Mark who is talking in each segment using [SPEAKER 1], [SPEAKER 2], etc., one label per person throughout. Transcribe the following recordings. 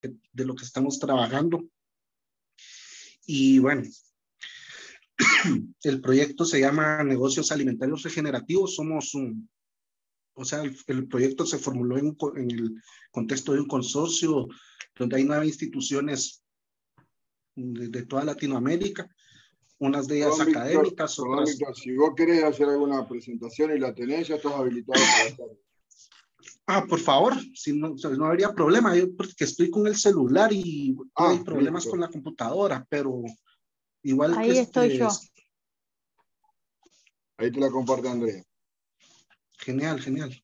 [SPEAKER 1] de lo que estamos trabajando. Y bueno, el proyecto se llama Negocios Alimentarios Regenerativos. O sea, el proyecto se formuló en el contexto de un consorcio donde hay 9 instituciones de toda Latinoamérica, unas de ellas académicas, otras...
[SPEAKER 2] Víctor, si vos querés hacer alguna presentación y la tenés, ya estás habilitado para hacerlo.
[SPEAKER 1] Por favor, si no, no habría problema, yo porque estoy con el celular y no hay problemas con la computadora, pero igual
[SPEAKER 3] ahí estoy yo.
[SPEAKER 2] Ahí te la comparte Andrea.
[SPEAKER 1] Genial, genial.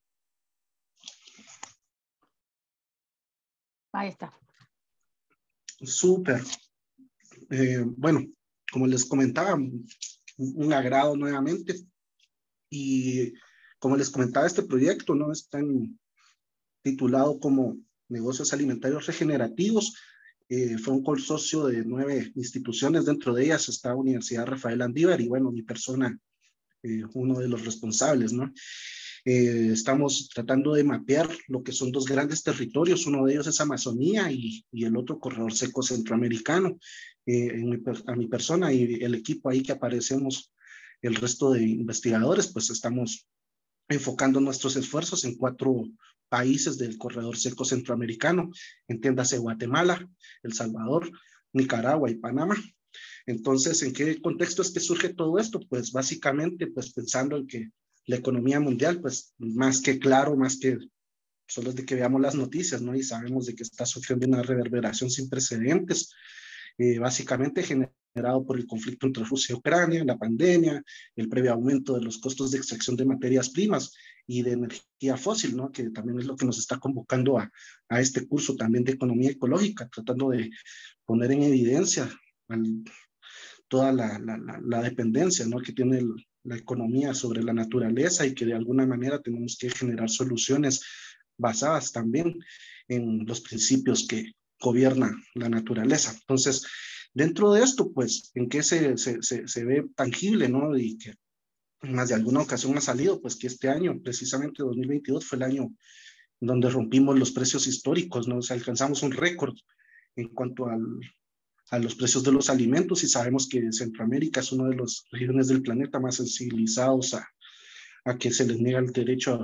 [SPEAKER 3] Ahí está.
[SPEAKER 1] Súper. Bueno, como les comentaba, un agrado nuevamente. Y como les comentaba, este proyecto no está titulado como Negocios Alimentarios Regenerativos. Fue un consorcio de 9 instituciones, dentro de ellas está Universidad Rafael Andívar y bueno, mi persona, uno de los responsables, ¿no? Estamos tratando de mapear lo que son 2 grandes territorios, uno de ellos es Amazonía y el otro corredor seco centroamericano. A mi persona y el equipo ahí que aparecemos, el resto de investigadores, pues estamos enfocando nuestros esfuerzos en 4 países del corredor seco centroamericano, entiéndase Guatemala, El Salvador, Nicaragua y Panamá. Entonces, ¿en qué contexto es que surge todo esto? Pues básicamente, pues pensando en que la economía mundial, pues más que claro, más que solo es de que veamos las noticias, ¿no? Y sabemos de que está sufriendo una reverberación sin precedentes, básicamente generado por el conflicto entre Rusia y Ucrania, la pandemia, el previo aumento de los costos de extracción de materias primas y de energía fósil, ¿no? Que también es lo que nos está convocando a este curso también de economía ecológica, tratando de poner en evidencia toda la dependencia, ¿no? Que tiene la economía sobre la naturaleza y que de alguna manera tenemos que generar soluciones basadas también en los principios que gobierna la naturaleza. Entonces, dentro de esto, pues, ¿en qué se ve tangible, ¿no? Y que más de alguna ocasión ha salido, pues que este año, precisamente 2022, fue el año donde rompimos los precios históricos, ¿no? O sea, alcanzamos un récord en cuanto a los precios de los alimentos y sabemos que Centroamérica es una de las regiones del planeta más sensibilizados a que se les niega el derecho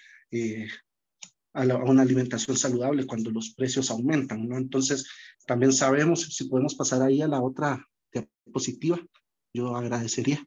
[SPEAKER 1] a una alimentación saludable cuando los precios aumentan, ¿no? Entonces, también sabemos, si podemos pasar ahí a la otra diapositiva, yo agradecería.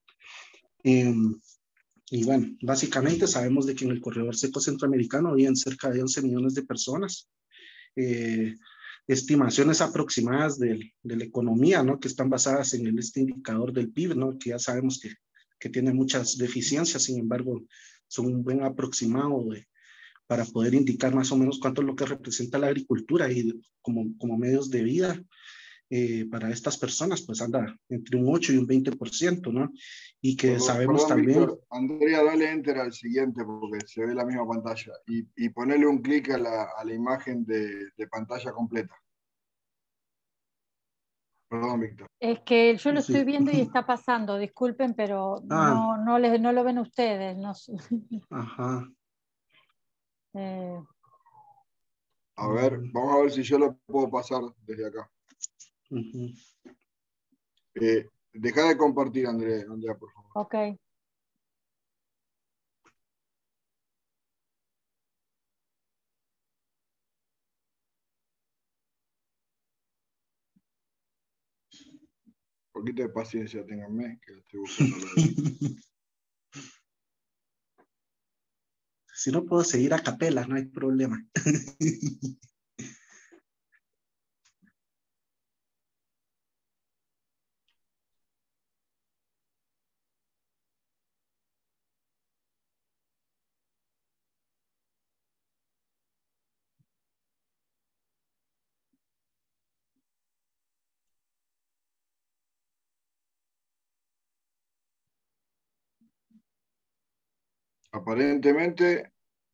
[SPEAKER 1] Y bueno, básicamente sabemos de que en el corredor seco centroamericano viven cerca de 11 millones de personas. Estimaciones aproximadas de la economía, ¿no? Que están basadas en este indicador del PIB, ¿no? Que ya sabemos que tiene muchas deficiencias, sin embargo, son un buen aproximado para poder indicar más o menos cuánto es lo que representa la agricultura y como medios de vida para estas personas, pues anda entre un 8 y un 20%, ¿no? Y que sabemos también...
[SPEAKER 2] Víctor, Andrea, dale enter al siguiente porque se ve la misma pantalla y ponele un clic a la imagen de pantalla completa. Perdón, Víctor.
[SPEAKER 3] Es que yo lo estoy viendo y está pasando, disculpen, pero no lo ven ustedes. No.
[SPEAKER 1] Ajá.
[SPEAKER 2] A ver, vamos a ver si yo lo puedo pasar desde acá. Deja de compartir, Andrea, por favor.
[SPEAKER 3] Ok.
[SPEAKER 2] Un poquito de paciencia, ténganme, que estoy buscando
[SPEAKER 1] Si no puedo seguir a capela, no hay problema.
[SPEAKER 2] Aparentemente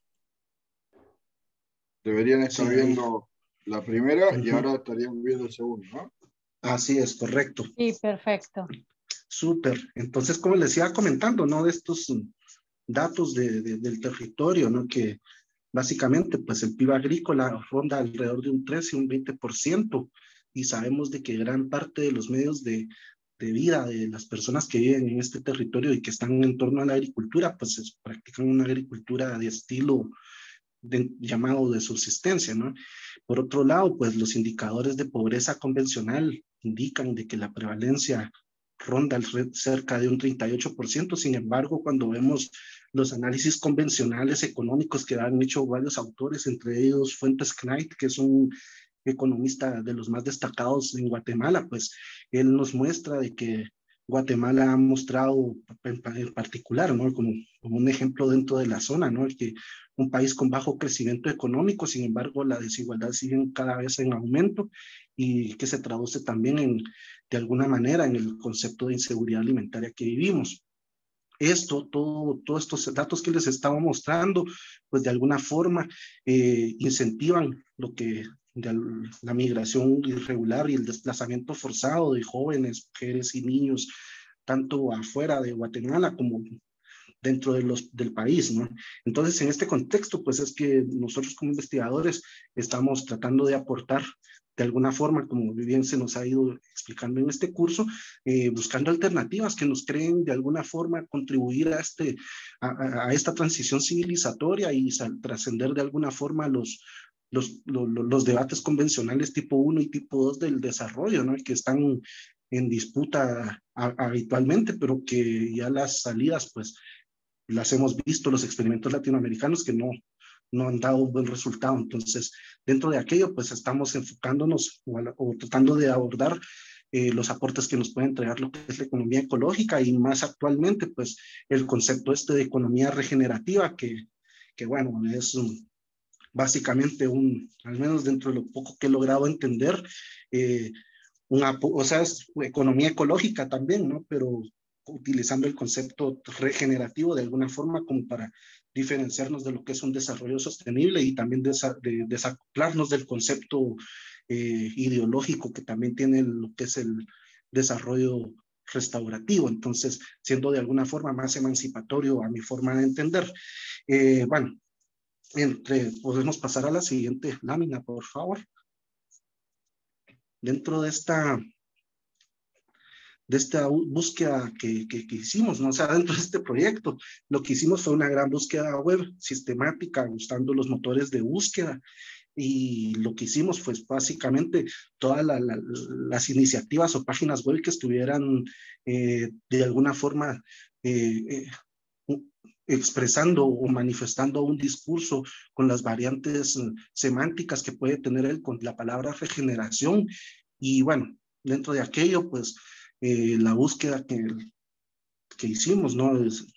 [SPEAKER 2] deberían estar viendo la primera y ahora estarían viendo el segundo, ¿no?
[SPEAKER 1] Así es, correcto.
[SPEAKER 3] Sí, perfecto.
[SPEAKER 1] Súper. Entonces, como les iba comentando, ¿no? De estos datos del territorio, ¿no? Que básicamente, pues el PIB agrícola ronda alrededor de un 13 y un 20%, y sabemos de que gran parte de los medios de vida de las personas que viven en este territorio y que están en torno a la agricultura, pues practican una agricultura de estilo llamado de subsistencia, ¿no? Por otro lado, pues los indicadores de pobreza convencional indican de que la prevalencia ronda cerca de un 38%. Sin embargo, cuando vemos los análisis convencionales económicos que han hecho varios autores, entre ellos Fuentes Knight, que es un economista de los más destacados en Guatemala, pues él nos muestra de que Guatemala ha mostrado en particular, ¿no? Como un ejemplo dentro de la zona, ¿no? Que un país con bajo crecimiento económico, sin embargo, la desigualdad sigue cada vez en aumento, y que se traduce también de alguna manera en el concepto de inseguridad alimentaria que vivimos. Todos estos datos que les estaba mostrando, pues de alguna forma incentivan lo que la migración irregular y el desplazamiento forzado de jóvenes, mujeres y niños, tanto afuera de Guatemala como dentro del país, ¿no? Entonces, en este contexto, pues es que nosotros como investigadores estamos tratando de aportar de alguna forma, como bien se nos ha ido explicando en este curso, buscando alternativas que nos creen de alguna forma contribuir a esta transición civilizatoria y trascender de alguna forma los debates convencionales tipo 1 y tipo 2 del desarrollo, ¿no? Que están en disputa habitualmente, pero que ya las salidas, pues, las hemos visto, los experimentos latinoamericanos que no han dado un buen resultado. Entonces, dentro de aquello, pues estamos enfocándonos o tratando de abordar los aportes que nos puede entregar lo que es la economía ecológica, y más actualmente, pues el concepto de economía regenerativa, que bueno, es básicamente al menos dentro de lo poco que he logrado entender, o sea, es economía ecológica también, ¿no? Pero utilizando el concepto regenerativo de alguna forma como para diferenciarnos de lo que es un desarrollo sostenible, y también desacoplarnos del concepto ideológico que también tiene lo que es el desarrollo restaurativo. Entonces, siendo de alguna forma más emancipatorio a mi forma de entender. Bueno, podemos pasar a la siguiente lámina, por favor. Dentro de esta búsqueda que hicimos, ¿no? O sea, dentro de este proyecto, lo que hicimos fue una gran búsqueda web sistemática, usando los motores de búsqueda, y lo que hicimos fue básicamente todas las iniciativas o páginas web que estuvieran de alguna forma expresando o manifestando un discurso con las variantes semánticas que puede tener con la palabra regeneración. Y bueno, dentro de aquello, pues la búsqueda que hicimos, ¿no?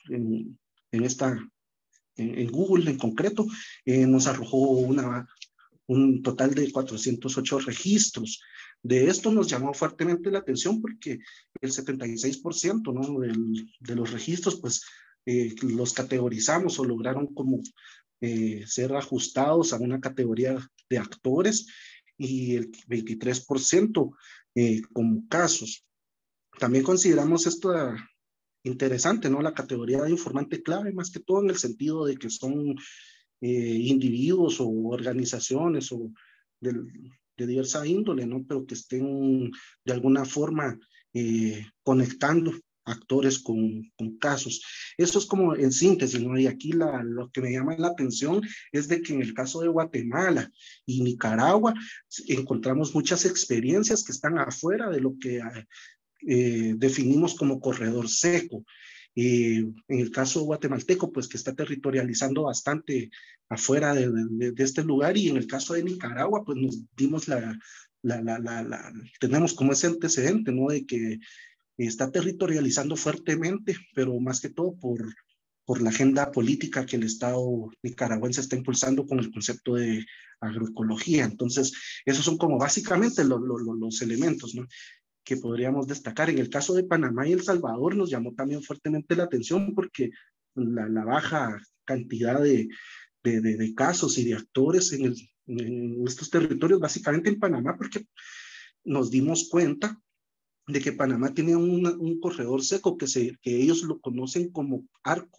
[SPEAKER 1] En Google en concreto, nos arrojó un total de 408 registros. De esto nos llamó fuertemente la atención porque el 76%, ¿no? de los registros, pues los categorizamos o lograron como ser ajustados a una categoría de actores, y el 23% como casos. También consideramos esto interesante, ¿no? La categoría de informante clave, más que todo en el sentido de que son individuos o organizaciones o de diversa índole, ¿no? Pero que estén de alguna forma conectando actores con casos. Eso es como en síntesis, ¿no? Y aquí lo que me llama la atención es de que en el caso de Guatemala y Nicaragua encontramos muchas experiencias que están afuera de lo que definimos como corredor seco. En el caso guatemalteco, pues que está territorializando bastante afuera de este lugar, y en el caso de Nicaragua, pues nos dimos tenemos como ese antecedente, ¿no? De que está territorializando fuertemente, pero más que todo por la agenda política que el Estado nicaragüense está impulsando con el concepto de agroecología. Entonces, esos son como básicamente los elementos, ¿no? Que podríamos destacar. En el caso de Panamá y El Salvador nos llamó también fuertemente la atención porque la baja cantidad de casos y de actores en estos territorios, básicamente en Panamá, porque nos dimos cuenta de que Panamá tiene un corredor seco que ellos lo conocen como arco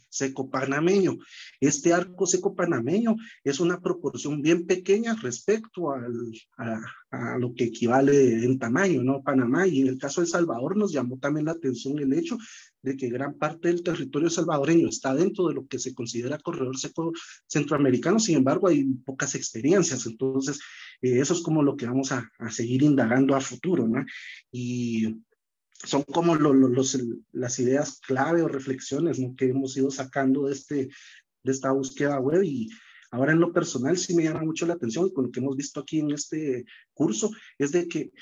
[SPEAKER 1] seco panameño. Este arco seco panameño es una proporción bien pequeña respecto a lo que equivale en tamaño, ¿no? Panamá, y en el caso de El Salvador nos llamó también la atención el hecho de que gran parte del territorio salvadoreño está dentro de lo que se considera corredor seco centroamericano. Sin embargo, hay pocas experiencias. Entonces, eso es como lo que vamos a seguir indagando a futuro, ¿no? Y son como las ideas clave o reflexiones, ¿no?, que hemos ido sacando de esta búsqueda web. Y ahora en lo personal sí me llama mucho la atención, y con lo que hemos visto aquí en este curso, es de que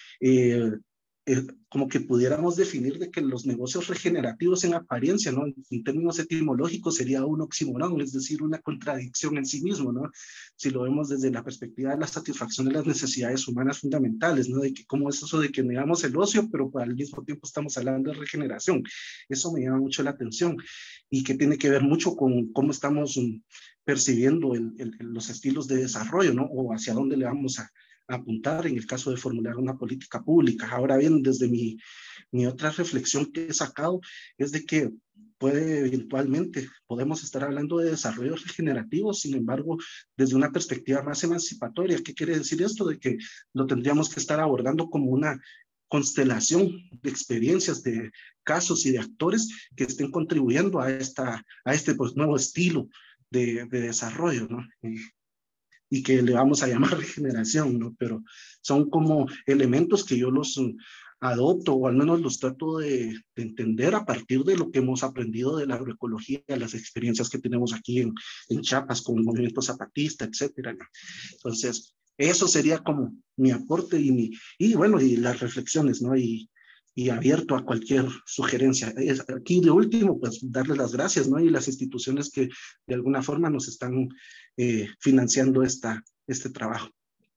[SPEAKER 1] como que pudiéramos definir de que los negocios regenerativos en apariencia, ¿no?, en términos etimológicos sería un oxímoron, es decir, una contradicción en sí mismo, ¿no? Si lo vemos desde la perspectiva de la satisfacción de las necesidades humanas fundamentales, ¿no? De que cómo es eso de que negamos el ocio, pero al mismo tiempo estamos hablando de regeneración. Eso me llama mucho la atención, y que tiene que ver mucho con cómo estamos percibiendo los estilos de desarrollo, ¿no? O hacia dónde le vamos a apuntar en el caso de formular una política pública. Ahora bien, desde mi otra reflexión que he sacado es de que eventualmente podemos estar hablando de desarrollo regenerativo, sin embargo, desde una perspectiva más emancipatoria. ¿Qué quiere decir esto? De que lo tendríamos que estar abordando como una constelación de experiencias, de casos y de actores que estén contribuyendo a este pues, nuevo estilo de desarrollo, ¿no? Y que le vamos a llamar regeneración, ¿no? Pero son como elementos que yo los adopto, o al menos los trato de entender a partir de lo que hemos aprendido de la agroecología, las experiencias que tenemos aquí en Chiapas con el movimiento zapatista, etcétera, ¿no? Entonces, eso sería como mi aporte y bueno, y las reflexiones, ¿no? Y abierto a cualquier sugerencia. Aquí de último, pues darles las gracias, ¿no? Y las instituciones que de alguna forma nos están financiando este trabajo.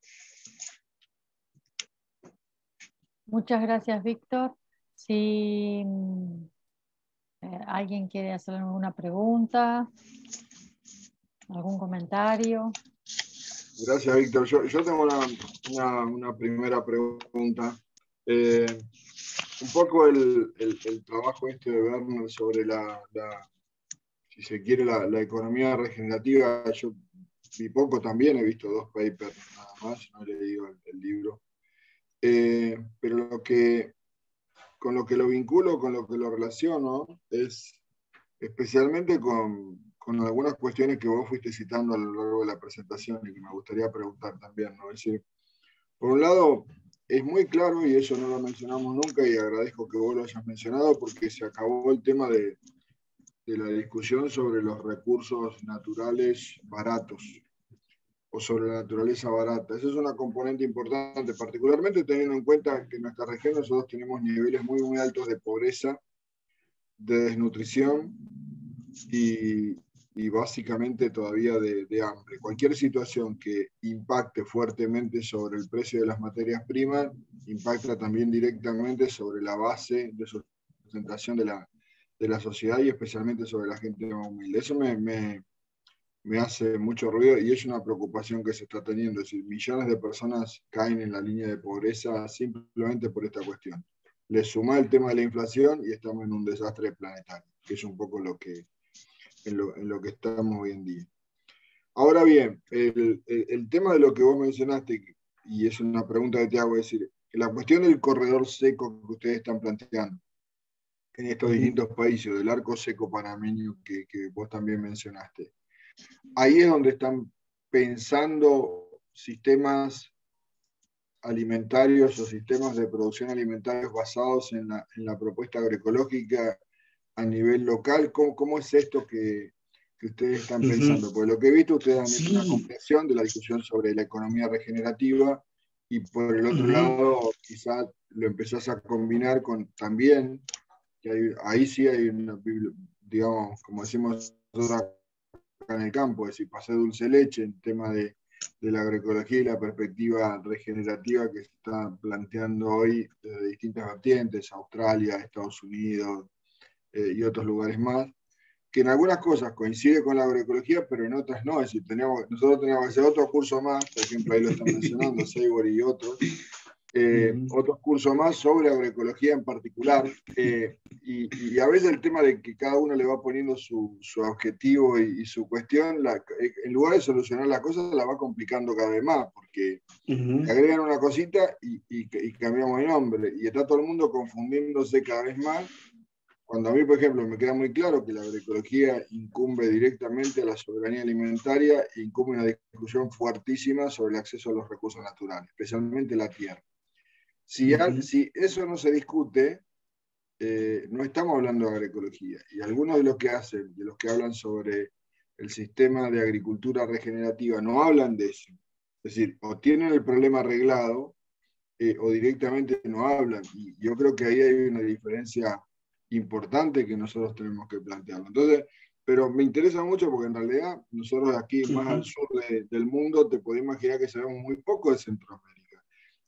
[SPEAKER 3] Muchas gracias, Víctor. Si alguien quiere hacer alguna pregunta, algún comentario.
[SPEAKER 2] Gracias, Víctor. Yo tengo una primera pregunta. Un poco el trabajo de Werner sobre si se quiere, la economía regenerativa. Yo vi poco también, he visto 2 papers nada más, no he leído el libro. Pero con lo que lo vinculo, con lo que lo relaciono, es especialmente con algunas cuestiones que vos fuiste citando a lo largo de la presentación y que me gustaría preguntar también, ¿no? Es decir, por un lado, es muy claro, y eso no lo mencionamos nunca, y agradezco que vos lo hayas mencionado, porque se acabó el tema de la discusión sobre los recursos naturales baratos, o sobre la naturaleza barata. Esa es una componente importante, particularmente teniendo en cuenta que en nuestra región nosotros tenemos niveles muy, muy altos de pobreza, de desnutrición y básicamente todavía de hambre. Cualquier situación que impacte fuertemente sobre el precio de las materias primas impacta también directamente sobre la base de sustentación de la sociedad, y especialmente sobre la gente más humilde. Eso me hace mucho ruido, y es una preocupación que se está teniendo. Es decir, millones de personas caen en la línea de pobreza simplemente por esta cuestión. Le suma el tema de la inflación y estamos en un desastre planetario, que es un poco en lo que estamos hoy en día. Ahora bien, el tema de lo que vos mencionaste, y es una pregunta que te hago, es decir, la cuestión del corredor seco que ustedes están planteando en estos distintos países, del arco seco panameño que vos también mencionaste, ahí es donde están pensando sistemas alimentarios o sistemas de producción alimentarios basados en la propuesta agroecológica a nivel local. ¿Cómo es esto que ustedes están pensando? Porque lo que he visto, ustedes han hecho una comprensión de la discusión sobre la economía regenerativa, y por el otro lado quizás lo empezás a combinar con también, que ahí sí hay una, digamos, como decimos nosotros en el campo, es decir, pasé dulce leche en tema de la agroecología y la perspectiva regenerativa que se está planteando hoy desde distintas vertientes, Australia, Estados Unidos y otros lugares más, que en algunas cosas coincide con la agroecología, pero en otras no. Es decir, nosotros teníamos que hacer otro curso más, por ejemplo, ahí lo están mencionando, Seiborg y otros, otros cursos más sobre agroecología en particular, y a veces el tema de que cada uno le va poniendo su objetivo y su cuestión, en lugar de solucionar la cosa, la va complicando cada vez más, porque le agregan una cosita y cambiamos de nombre, y está todo el mundo confundiéndose cada vez más, cuando a mí, por ejemplo, me queda muy claro que la agroecología incumbe directamente a la soberanía alimentaria e incumbe una discusión fuertísima sobre el acceso a los recursos naturales, especialmente la tierra. Si eso no se discute, no estamos hablando de agroecología. Y algunos de los que hablan sobre el sistema de agricultura regenerativa, no hablan de eso. Es decir, o tienen el problema arreglado, o directamente no hablan. Y yo creo que ahí hay una diferencia importante que nosotros tenemos que plantearlo. Entonces, pero me interesa mucho porque en realidad nosotros aquí más al sur del mundo te podés imaginar que sabemos muy poco de Centroamérica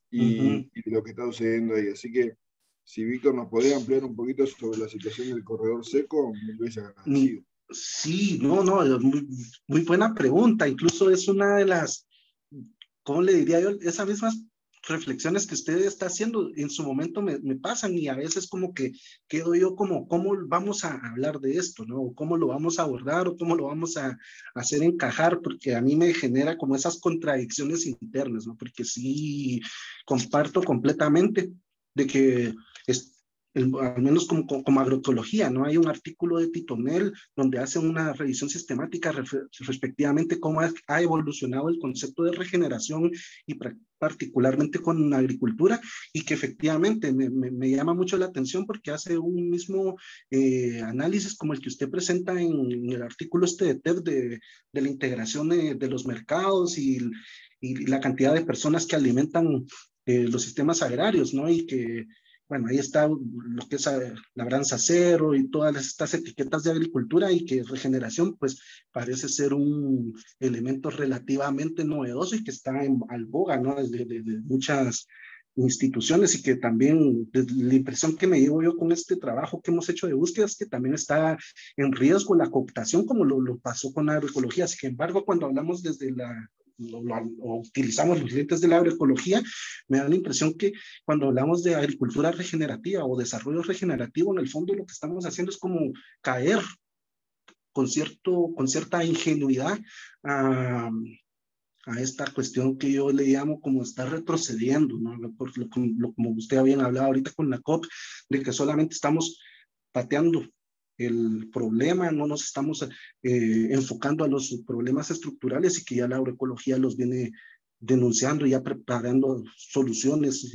[SPEAKER 2] y lo que está sucediendo ahí. Así que si Víctor nos podría ampliar un poquito sobre la situación del corredor seco, me hubiese agradecido.
[SPEAKER 1] Sí, no, muy buena pregunta. Incluso es una de las, ¿cómo le diría yo? Esas mismas reflexiones que usted está haciendo en su momento me pasan, y a veces como que quedo yo como, ¿cómo vamos a hablar de esto, no? ¿Cómo lo vamos a abordar o cómo lo vamos a hacer encajar? Porque a mí me genera como esas contradicciones internas, ¿no? Porque sí comparto completamente de que al menos como agroecología, ¿no? Hay un artículo de Titonel donde hace una revisión sistemática respectivamente cómo ha evolucionado el concepto de regeneración y particularmente con la agricultura, y que efectivamente me llama mucho la atención porque hace un mismo análisis como el que usted presenta en el artículo de TED de la integración de los mercados y la cantidad de personas que alimentan los sistemas agrarios, ¿no? Y que bueno, ahí está lo que es labranza cero y todas estas etiquetas de agricultura, y que regeneración pues parece ser un elemento relativamente novedoso y que está en boga, ¿no? De muchas instituciones, y que también la impresión que me llevo yo con este trabajo que hemos hecho de búsqueda es que también está en riesgo la cooptación como lo pasó con la agroecología. Sin embargo, cuando hablamos desde o utilizamos los lentes de la agroecología, me da la impresión que cuando hablamos de agricultura regenerativa o desarrollo regenerativo, en el fondo lo que estamos haciendo es como caer con cierta ingenuidad a esta cuestión que yo le llamo como estar retrocediendo, ¿no? Como usted había hablado ahorita con la COP, de que solamente estamos pateando el problema, no nos estamos enfocando a los problemas estructurales, y que ya la agroecología los viene denunciando, ya preparando soluciones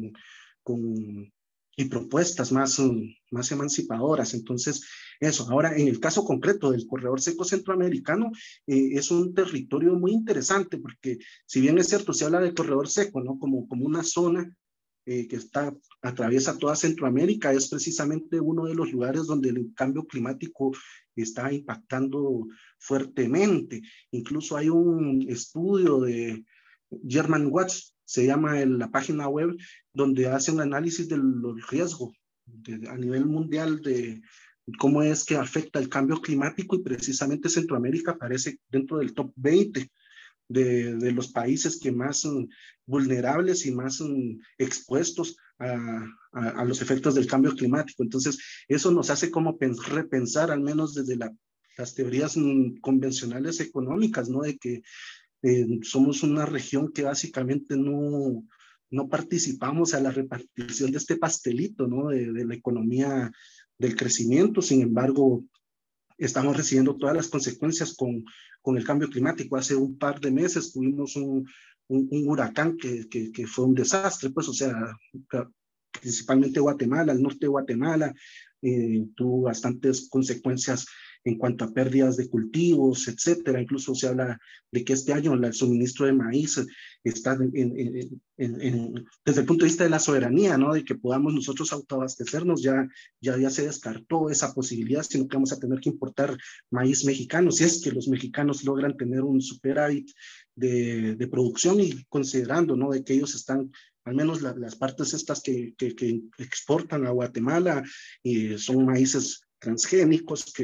[SPEAKER 1] y propuestas más emancipadoras. Entonces, eso. Ahora, en el caso concreto del corredor seco centroamericano, es un territorio muy interesante, porque si bien es cierto, se habla del corredor seco, ¿no? Como una zona que atraviesa toda Centroamérica, es precisamente uno de los lugares donde el cambio climático está impactando fuertemente. Incluso hay un estudio de German Watch, se llama la página web, donde hace un análisis de los riesgos a nivel mundial de cómo es que afecta el cambio climático, y precisamente Centroamérica aparece dentro del top 20 de los países que más vulnerables y más expuestos a los efectos del cambio climático. Entonces, eso nos hace como repensar, al menos desde las teorías convencionales económicas, ¿no? De que somos una región que básicamente no participamos a la repartición de este pastelito, ¿no? De la economía del crecimiento. Sin embargo, estamos recibiendo todas las consecuencias con el cambio climático. Hace un par de meses tuvimos un huracán que fue un desastre, pues, o sea, principalmente Guatemala, el norte de Guatemala, tuvo bastantes consecuencias en cuanto a pérdidas de cultivos, etcétera. Incluso se habla de que este año el suministro de maíz está desde el punto de vista de la soberanía, ¿no? De que podamos nosotros autoabastecernos, ya se descartó esa posibilidad, sino que vamos a tener que importar maíz mexicano, si es que los mexicanos logran tener un superávit de producción, y considerando, ¿no? De que ellos están, al menos las partes estas que exportan a Guatemala, son maíces transgénicos que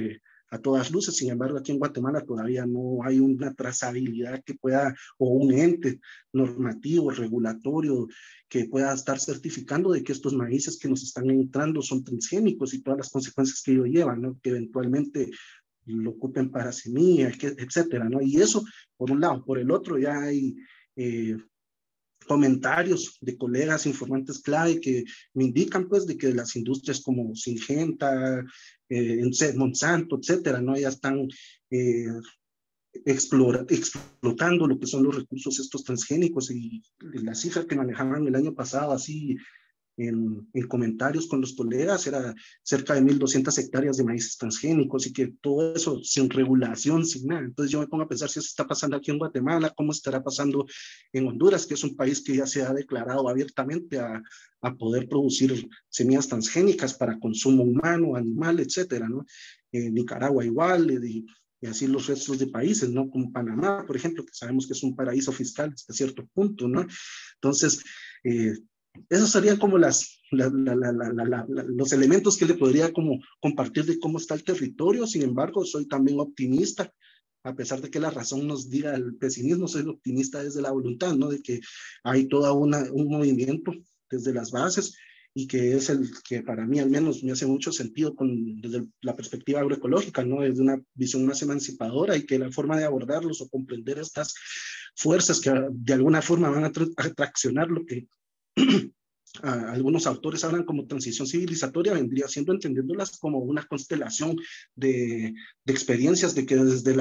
[SPEAKER 1] a todas luces. Sin embargo, aquí en Guatemala todavía no hay una trazabilidad que pueda, o un ente normativo, regulatorio, que pueda estar certificando de que estos maíces que nos están entrando son transgénicos y todas las consecuencias que ello llevan, ¿no? Que eventualmente lo ocupen para semilla, etcétera, ¿no? Y eso, por un lado. Por el otro, ya hay comentarios de colegas informantes clave que me indican pues de que las industrias como Syngenta, Monsanto, etcétera, ¿no? Ya están explotando lo que son los recursos estos transgénicos, y la cifra que manejaban el año pasado así en comentarios con los colegas era cerca de 1.200 hectáreas de maíces transgénicos, y que todo eso sin regulación, sin nada. Entonces yo me pongo a pensar si eso está pasando aquí en Guatemala, cómo estará pasando en Honduras, que es un país que ya se ha declarado abiertamente a poder producir semillas transgénicas para consumo humano, animal, etcétera, ¿no? Nicaragua igual, y así los restos de países, ¿no? Como Panamá, por ejemplo, que sabemos que es un paraíso fiscal hasta cierto punto, ¿no? Entonces, esos serían como los elementos que le podría como compartir de cómo está el territorio. Sin embargo, soy también optimista, a pesar de que la razón nos diga el pesimismo. Soy optimista desde la voluntad, ¿no? De que hay todo un movimiento desde las bases, y que es el que para mí al menos me hace mucho sentido desde la perspectiva agroecológica, ¿no? Desde una visión más emancipadora, y que la forma de abordarlos o comprender estas fuerzas que de alguna forma van a traccionar lo que algunos autores hablan como transición civilizatoria, vendría siendo entendiéndolas como una constelación de experiencias, de que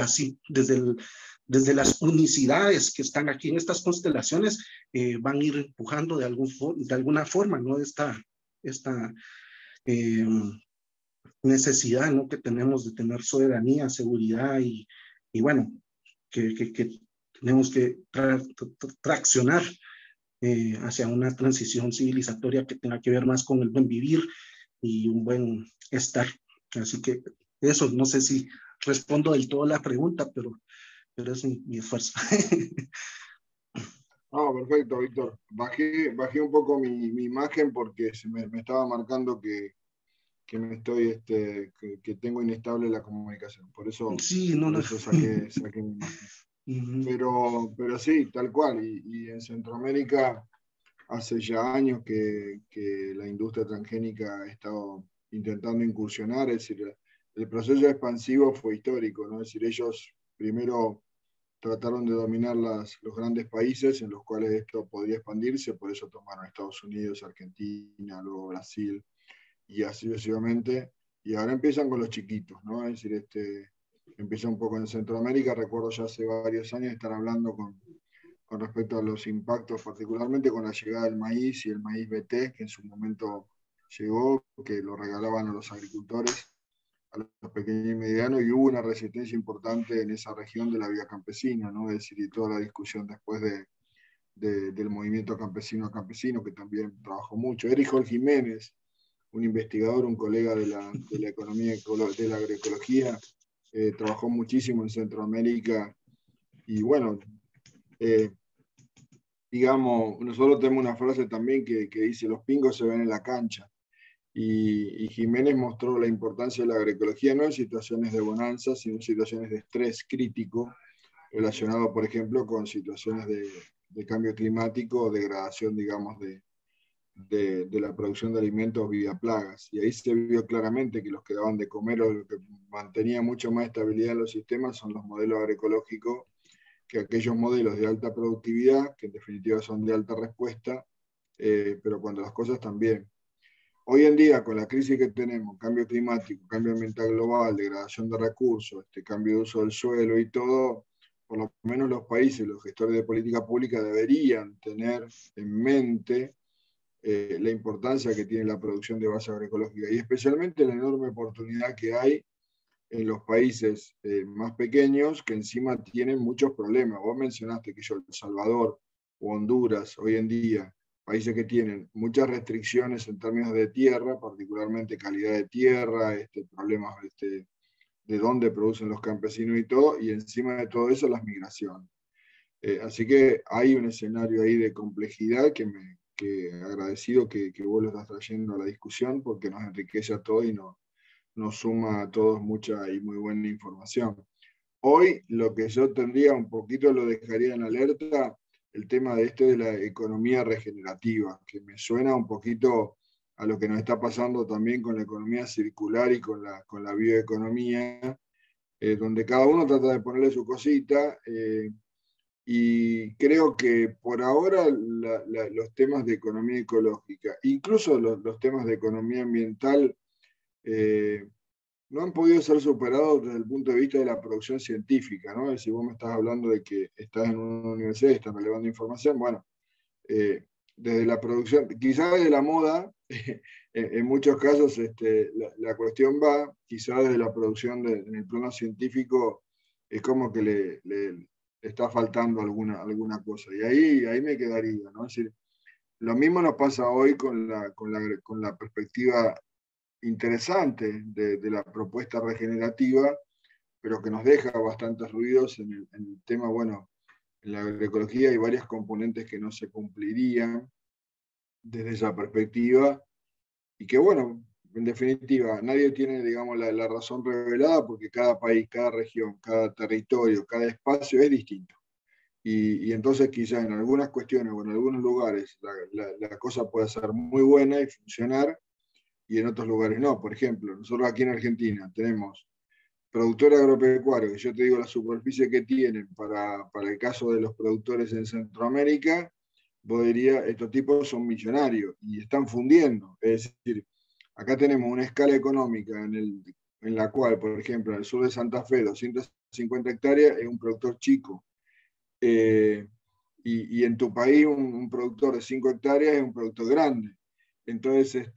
[SPEAKER 1] desde las unicidades que están aquí en estas constelaciones van a ir empujando de alguna forma, ¿no? Esta eh, necesidad, ¿no? Que tenemos de tener soberanía, seguridad, y bueno, que tenemos que traccionar hacia una transición civilizatoria que tenga que ver más con el buen vivir y un buen estar. Así que eso, no sé si respondo del todo la pregunta, pero es mi esfuerzo.
[SPEAKER 2] Perfecto, Víctor. Bajé un poco mi imagen porque me estaba marcando que me estoy, que tengo inestable la comunicación. Por eso,
[SPEAKER 1] sí, no.
[SPEAKER 2] saqué mi imagen. Pero sí, tal cual. Y en Centroamérica hace ya años que la industria transgénica ha estado intentando incursionar. Es decir, el proceso expansivo fue histórico, ¿no? Es decir, ellos primero trataron de dominar los grandes países en los cuales esto podría expandirse, por eso tomaron Estados Unidos, Argentina, luego Brasil, y así sucesivamente. Y ahora empiezan con los chiquitos, ¿no? Es decir, empieza un poco en Centroamérica. Recuerdo ya hace varios años estar hablando con respecto a los impactos, particularmente con la llegada del maíz y el maíz BT, que en su momento llegó, que lo regalaban a los agricultores, a los pequeños y medianos, y hubo una resistencia importante en esa región de la vía campesina, ¿no? Es decir, y toda la discusión después del movimiento campesino a campesino, que también trabajó mucho. Erich Jiménez, un investigador, un colega de la economía, de la agroecología, trabajó muchísimo en Centroamérica, y bueno, digamos, nosotros tenemos una frase también que dice: los pingos se ven en la cancha. Y Jiménez mostró la importancia de la agroecología no en situaciones de bonanza, sino en situaciones de estrés crítico, relacionado, por ejemplo, con situaciones de cambio climático o degradación, digamos, de la producción de alimentos vía plagas. Y ahí se vio claramente que los que daban de comer o lo que mantenía mucho más estabilidad en los sistemas son los modelos agroecológicos, que aquellos modelos de alta productividad, que en definitiva son de alta respuesta, pero cuando las cosas están bien. Hoy en día, con la crisis que tenemos, cambio climático, cambio ambiental global, degradación de recursos, cambio de uso del suelo y todo, por lo menos los países, los gestores de política pública deberían tener en mente la importancia que tiene la producción de base agroecológica, y especialmente la enorme oportunidad que hay en los países más pequeños, que encima tienen muchos problemas. Vos mencionaste que El Salvador o Honduras hoy en día, países que tienen muchas restricciones en términos de tierra, particularmente calidad de tierra, problemas de dónde producen los campesinos y todo, y encima de todo eso las migraciones. Así que hay un escenario ahí de complejidad que agradecido que vos lo estás trayendo a la discusión, porque nos enriquece a todos y nos nos suma a todos mucha y muy buena información. Hoy lo que yo tendría un poquito, lo dejaría en alerta, el tema de la economía regenerativa, que me suena un poquito a lo que nos está pasando también con la economía circular y con la bioeconomía, donde cada uno trata de ponerle su cosita, y creo que por ahora los temas de economía ecológica, incluso los temas de economía ambiental, no han podido ser superados desde el punto de vista de la producción científica, ¿no? Si vos me estás hablando de que estás en una universidad y estás relevando información, bueno, desde la producción, quizás desde la moda, en muchos casos la cuestión va, quizás desde la producción en el plano científico, es como que le está faltando alguna cosa. Y ahí me quedaría, ¿no? Es decir, lo mismo nos pasa hoy con la perspectiva interesante de la propuesta regenerativa, pero que nos deja bastantes ruidos en el tema, bueno, en la agroecología hay varias componentes que no se cumplirían desde esa perspectiva, y que bueno, en definitiva, nadie tiene, digamos, la razón revelada, porque cada país, cada región, cada territorio, cada espacio es distinto. Y entonces quizá en algunas cuestiones o en algunos lugares la cosa puede ser muy buena y funcionar, y en otros lugares no. Por ejemplo, nosotros aquí en Argentina tenemos productores agropecuarios, que yo te digo la superficie que tienen para el caso de los productores en Centroamérica, vos dirías, estos tipos son millonarios y están fundiendo. Es decir, acá tenemos una escala económica en la cual, por ejemplo, en el sur de Santa Fe, 250 hectáreas es un productor chico. Y en tu país un productor de 5 hectáreas es un productor grande. Entonces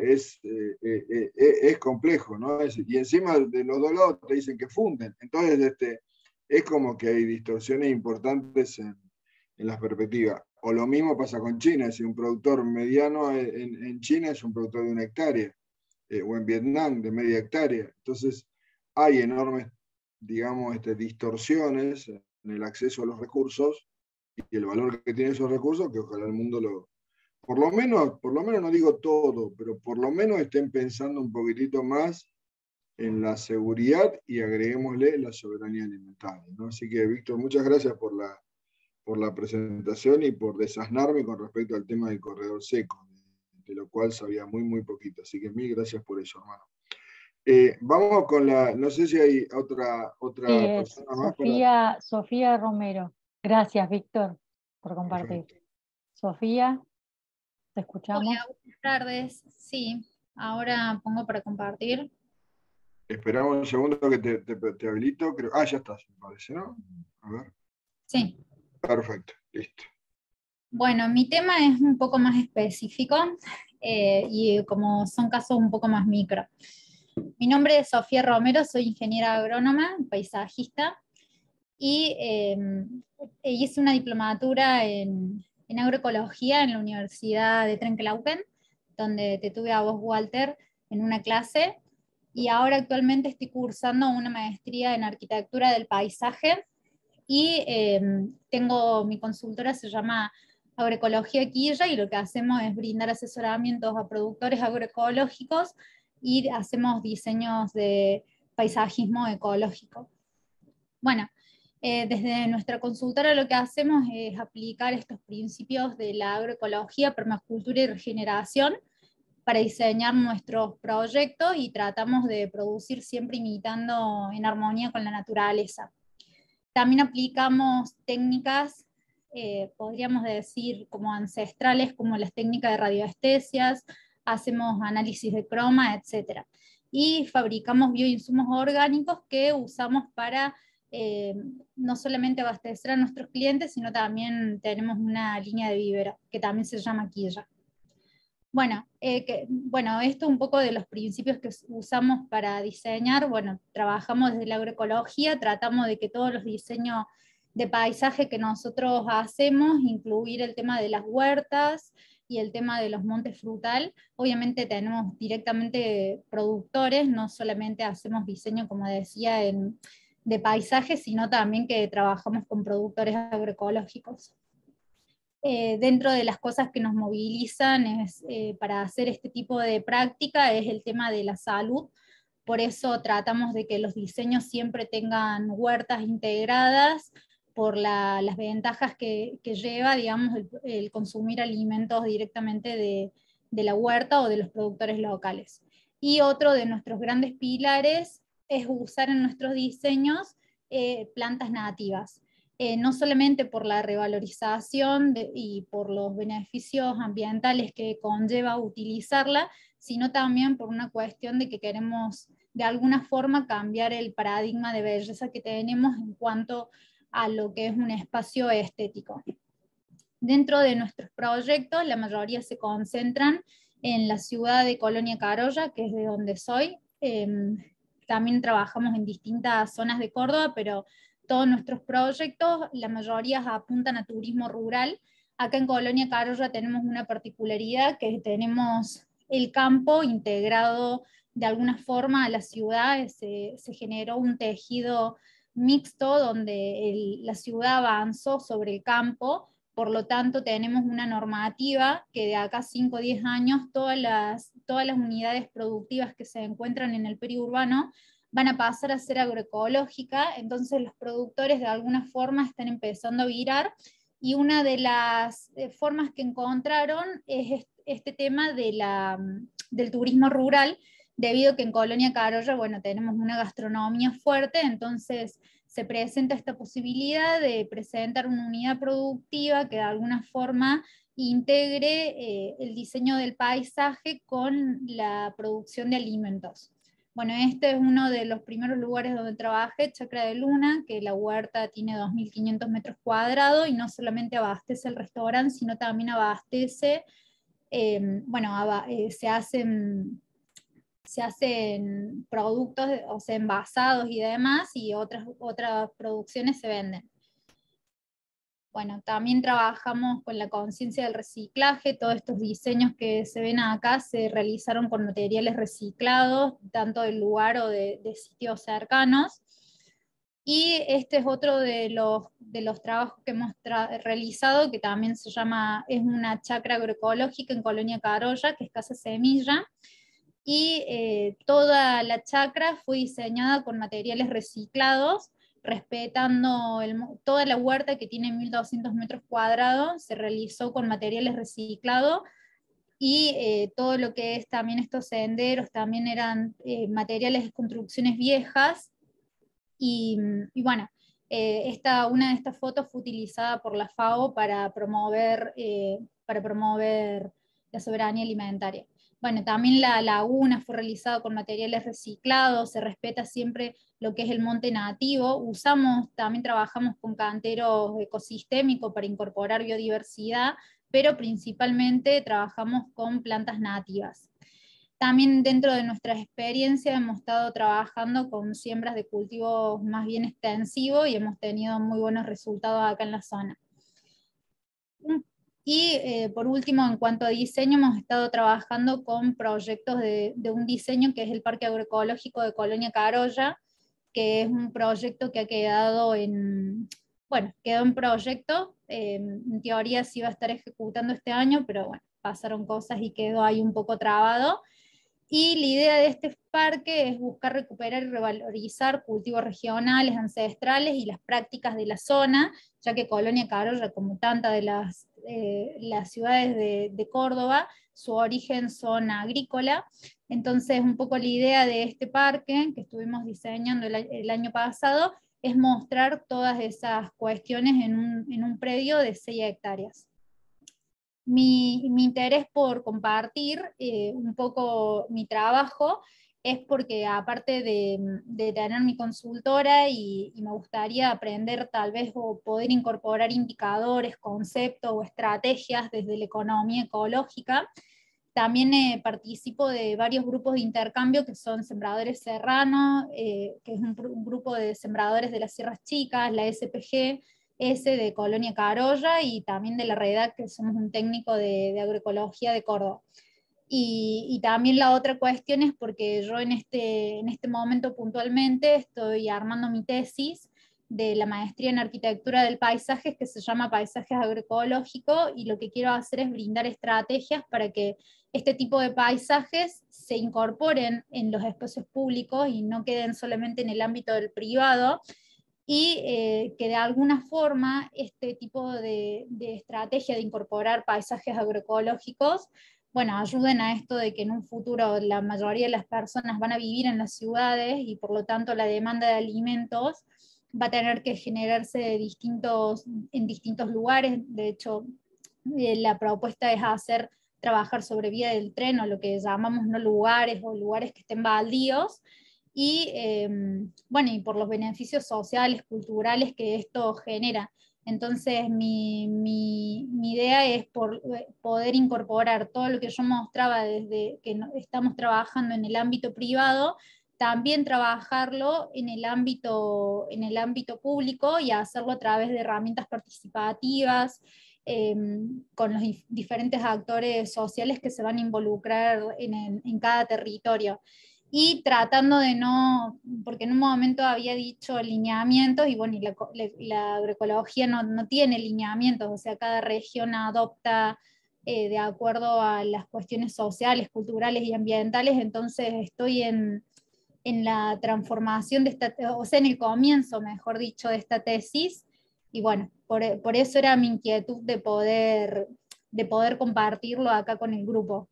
[SPEAKER 2] es complejo, ¿no? Y encima de los dos lados te dicen que funden. Entonces es como que hay distorsiones importantes en las perspectivas. O lo mismo pasa con China, si un productor mediano en China es un productor de 1 hectárea, o en Vietnam de media hectárea. Entonces hay enormes, digamos, distorsiones en el acceso a los recursos y el valor que tienen esos recursos, que ojalá el mundo por lo menos no digo todo, pero por lo menos estén pensando un poquitito más en la seguridad y agreguémosle la soberanía alimentaria, ¿no? Así que, Víctor, muchas gracias por la presentación y por desasnarme con respecto al tema del corredor seco, de lo cual sabía muy, muy poquito. Así que mil gracias por eso, hermano. Vamos con no sé si hay otra persona más.
[SPEAKER 3] Sofía Romero. Gracias, Víctor, por compartir.
[SPEAKER 2] Perfecto.
[SPEAKER 3] Sofía, te escuchamos.
[SPEAKER 4] Hola, buenas tardes. Sí, ahora pongo para compartir.
[SPEAKER 2] Esperamos un segundo que te habilito. Creo. Ya estás, me parece, ¿no? A ver.
[SPEAKER 4] Sí.
[SPEAKER 2] Perfecto, listo.
[SPEAKER 4] Bueno, mi tema es un poco más específico y como son casos un poco más micro. Mi nombre es Sofía Romero, soy ingeniera agrónoma, paisajista, y hice una diplomatura en agroecología en la Universidad de Trenkelauken, donde te tuve a vos, Walter, en una clase, y ahora actualmente estoy cursando una maestría en arquitectura del paisaje, y tengo mi consultora, se llama Agroecología Quilla, y lo que hacemos es brindar asesoramientos a productores agroecológicos y hacemos diseños de paisajismo ecológico. Bueno, desde nuestra consultora lo que hacemos es aplicar estos principios de la agroecología, permacultura y regeneración para diseñar nuestros proyectos, y tratamos de producir siempre imitando en armonía con la naturaleza. También aplicamos técnicas, podríamos decir, como ancestrales, como las técnicas de radioestesias, hacemos análisis de croma, etc. Y fabricamos bioinsumos orgánicos que usamos para no solamente abastecer a nuestros clientes, sino también tenemos una línea de vivero, que también se llama Quilla. Bueno, esto es un poco de los principios que usamos para diseñar. Bueno, trabajamos desde la agroecología, tratamos de que todos los diseños de paisaje que nosotros hacemos, incluir el tema de las huertas y el tema de los montes frutal. Obviamente tenemos directamente productores, no solamente hacemos diseño, como decía, de paisaje, sino también que trabajamos con productores agroecológicos. Dentro de las cosas que nos movilizan para hacer este tipo de práctica es el tema de la salud, por eso tratamos de que los diseños siempre tengan huertas integradas, por las ventajas que lleva, digamos, el consumir alimentos directamente de la huerta o de los productores locales. Y otro de nuestros grandes pilares es usar en nuestros diseños plantas nativas. No solamente por la revalorización y por los beneficios ambientales que conlleva utilizarla, sino también por una cuestión de que queremos de alguna forma cambiar el paradigma de belleza que tenemos en cuanto a lo que es un espacio estético. Dentro de nuestros proyectos, la mayoría se concentran en la ciudad de Colonia Carolla, que es de donde soy. También trabajamos en distintas zonas de Córdoba, pero todos nuestros proyectos, la mayoría apuntan a turismo rural. Acá en Colonia Carolla tenemos una particularidad, que tenemos el campo integrado de alguna forma a la ciudad. Se generó un tejido mixto donde la ciudad avanzó sobre el campo. Por lo tanto, tenemos una normativa que de acá a 5 o 10 años todas las unidades productivas que se encuentran en el periurbano van a pasar a ser agroecológica. Entonces los productores de alguna forma están empezando a virar, y una de las formas que encontraron es este tema del turismo rural, debido a que en Colonia Carolla, bueno, tenemos una gastronomía fuerte. Entonces se presenta esta posibilidad de presentar una unidad productiva que de alguna forma integre el diseño del paisaje con la producción de alimentos. Bueno, este es uno de los primeros lugares donde trabajé, Chacra de Luna, que la huerta tiene 2.500 metros cuadrados, y no solamente abastece el restaurante, sino también abastece, se hacen productos, o sea, envasados y demás, y otras producciones se venden. Bueno, también trabajamos con la conciencia del reciclaje. Todos estos diseños que se ven acá se realizaron con materiales reciclados, tanto del lugar o de sitios cercanos. Y este es otro de los trabajos que hemos realizado, que también es una chacra agroecológica en Colonia Carolla, que es Casa Semilla. Y toda la chacra fue diseñada con materiales reciclados, respetando toda la huerta, que tiene 1.200 metros cuadrados, se realizó con materiales reciclados, y todo lo que es también estos senderos también eran materiales de construcciones viejas. Y bueno, una de estas fotos fue utilizada por la FAO para promover la soberanía alimentaria. Bueno, también la laguna fue realizada con materiales reciclados, se respeta siempre lo que es el monte nativo. También trabajamos con canteros ecosistémicos para incorporar biodiversidad, pero principalmente trabajamos con plantas nativas. También dentro de nuestra experiencia hemos estado trabajando con siembras de cultivos más bien extensivos, y hemos tenido muy buenos resultados acá en la zona. Y por último, en cuanto a diseño, hemos estado trabajando con proyectos de un diseño que es el Parque Agroecológico de Colonia Carolla, que es un proyecto que ha quedó en proyecto. En teoría se iba a estar ejecutando este año, pero bueno, pasaron cosas y quedó ahí un poco trabado. Y la idea de este parque es buscar recuperar y revalorizar cultivos regionales, ancestrales y las prácticas de la zona, ya que Colonia Carolla, como tantas de las ciudades de Córdoba, su origen son agrícola. Entonces, un poco la idea de este parque que estuvimos diseñando el año pasado es mostrar todas esas cuestiones en un predio de 6 hectáreas. Mi interés por compartir un poco mi trabajo es porque, aparte de tener mi consultora, y me gustaría aprender tal vez o poder incorporar indicadores, conceptos o estrategias desde la economía ecológica, también participo de varios grupos de intercambio que son Sembradores Serrano, que es un grupo de sembradores de las Sierras Chicas, la SPG, de Colonia Carolla, y también de la REDAC, que somos un técnico de agroecología de Córdoba. Y también la otra cuestión es porque yo en este momento puntualmente estoy armando mi tesis de la maestría en arquitectura del paisaje, que se llama Paisajes Agroecológicos, y lo que quiero hacer es brindar estrategias para que este tipo de paisajes se incorporen en los espacios públicos y no queden solamente en el ámbito del privado, y que de alguna forma este tipo de estrategia de incorporar paisajes agroecológicos, bueno, ayuden a esto de que en un futuro la mayoría de las personas van a vivir en las ciudades y por lo tanto la demanda de alimentos va a tener que generarse en distintos lugares. De hecho, la propuesta es trabajar sobre vía del tren, o lo que llamamos no lugares, o lugares que estén baldíos, y bueno, y por los beneficios sociales, culturales que esto genera. Entonces mi idea es poder incorporar todo lo que yo mostraba desde que estamos trabajando en el ámbito privado, también trabajarlo en el ámbito público y hacerlo a través de herramientas participativas, con los diferentes actores sociales que se van a involucrar en cada territorio. Y tratando de no, porque en un momento había dicho lineamientos, y bueno, y la agroecología no tiene lineamientos, o sea, cada región adopta de acuerdo a las cuestiones sociales, culturales y ambientales. Entonces estoy en la transformación de esta, o sea, en el comienzo, mejor dicho, de esta tesis, y bueno, por eso era mi inquietud de poder compartirlo acá con el grupo.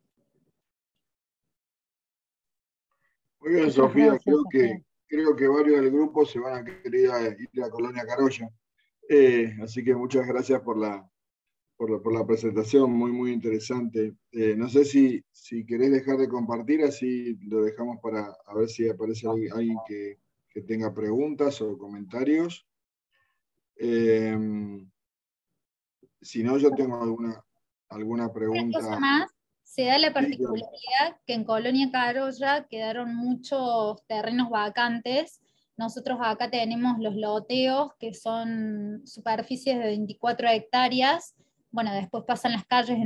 [SPEAKER 2] Muy bien, Sofía, creo que varios del grupo se van a querer ir a Colonia Carolla. Así que muchas gracias por la presentación, muy interesante. No sé si querés dejar de compartir, así lo dejamos para a ver si aparece alguien que tenga preguntas o comentarios. Si no, yo tengo alguna pregunta.
[SPEAKER 4] Una cosa más, se da la particularidad que en Colonia Carolla quedaron muchos terrenos vacantes. Nosotros acá tenemos los loteos, que son superficies de 24 hectáreas. Bueno, después pasan las calles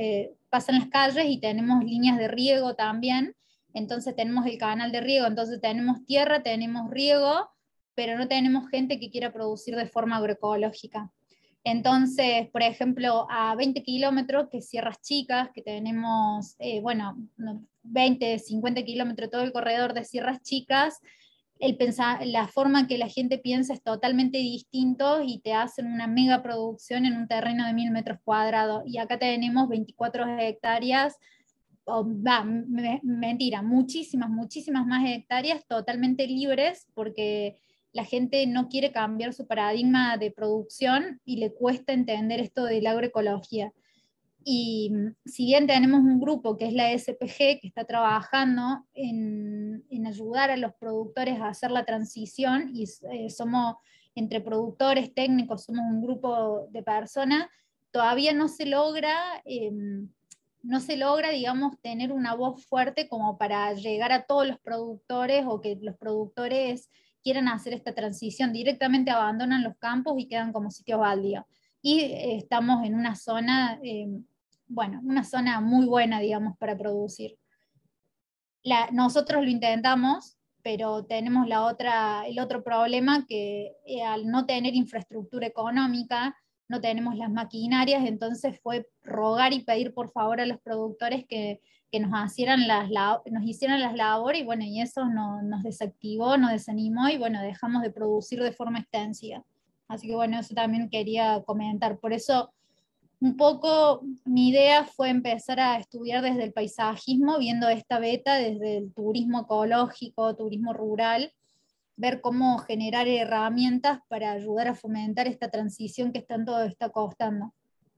[SPEAKER 4] y tenemos líneas de riego también. Entonces tenemos el canal de riego, entonces tenemos tierra, tenemos riego, pero no tenemos gente que quiera producir de forma agroecológica. Entonces, por ejemplo, a 20 kilómetros, que Sierras Chicas, que tenemos, 20, 50 kilómetros, todo el corredor de Sierras Chicas, la forma en que la gente piensa es totalmente distinto, y te hacen una mega producción en un terreno de 1000 metros cuadrados. Y acá tenemos 24 hectáreas, mentira, muchísimas más hectáreas totalmente libres, porque la gente no quiere cambiar su paradigma de producción y le cuesta entender esto de la agroecología. Y si bien tenemos un grupo que es la SPG, que está trabajando en ayudar a los productores a hacer la transición, y somos entre productores, técnicos, somos un grupo de personas, todavía no se logra, digamos, tener una voz fuerte como para llegar a todos los productores, o que los productores quieran hacer esta transición. Directamente abandonan los campos y quedan como sitios baldíos. Y estamos en una zona, una zona muy buena, digamos, para producir. Nosotros lo intentamos, pero tenemos el otro problema, que al no tener infraestructura económica, no tenemos las maquinarias. Entonces fue rogar y pedir por favor a los productores que nos hicieran las labores, y bueno, y eso nos desactivó, nos desanimó, y bueno, dejamos de producir de forma extensiva. Así que bueno, eso también quería comentar. Por eso un poco mi idea fue empezar a estudiar desde el paisajismo, viendo esta beta desde el turismo ecológico, turismo rural, ver cómo generar herramientas para ayudar a fomentar esta transición que tanto está costando.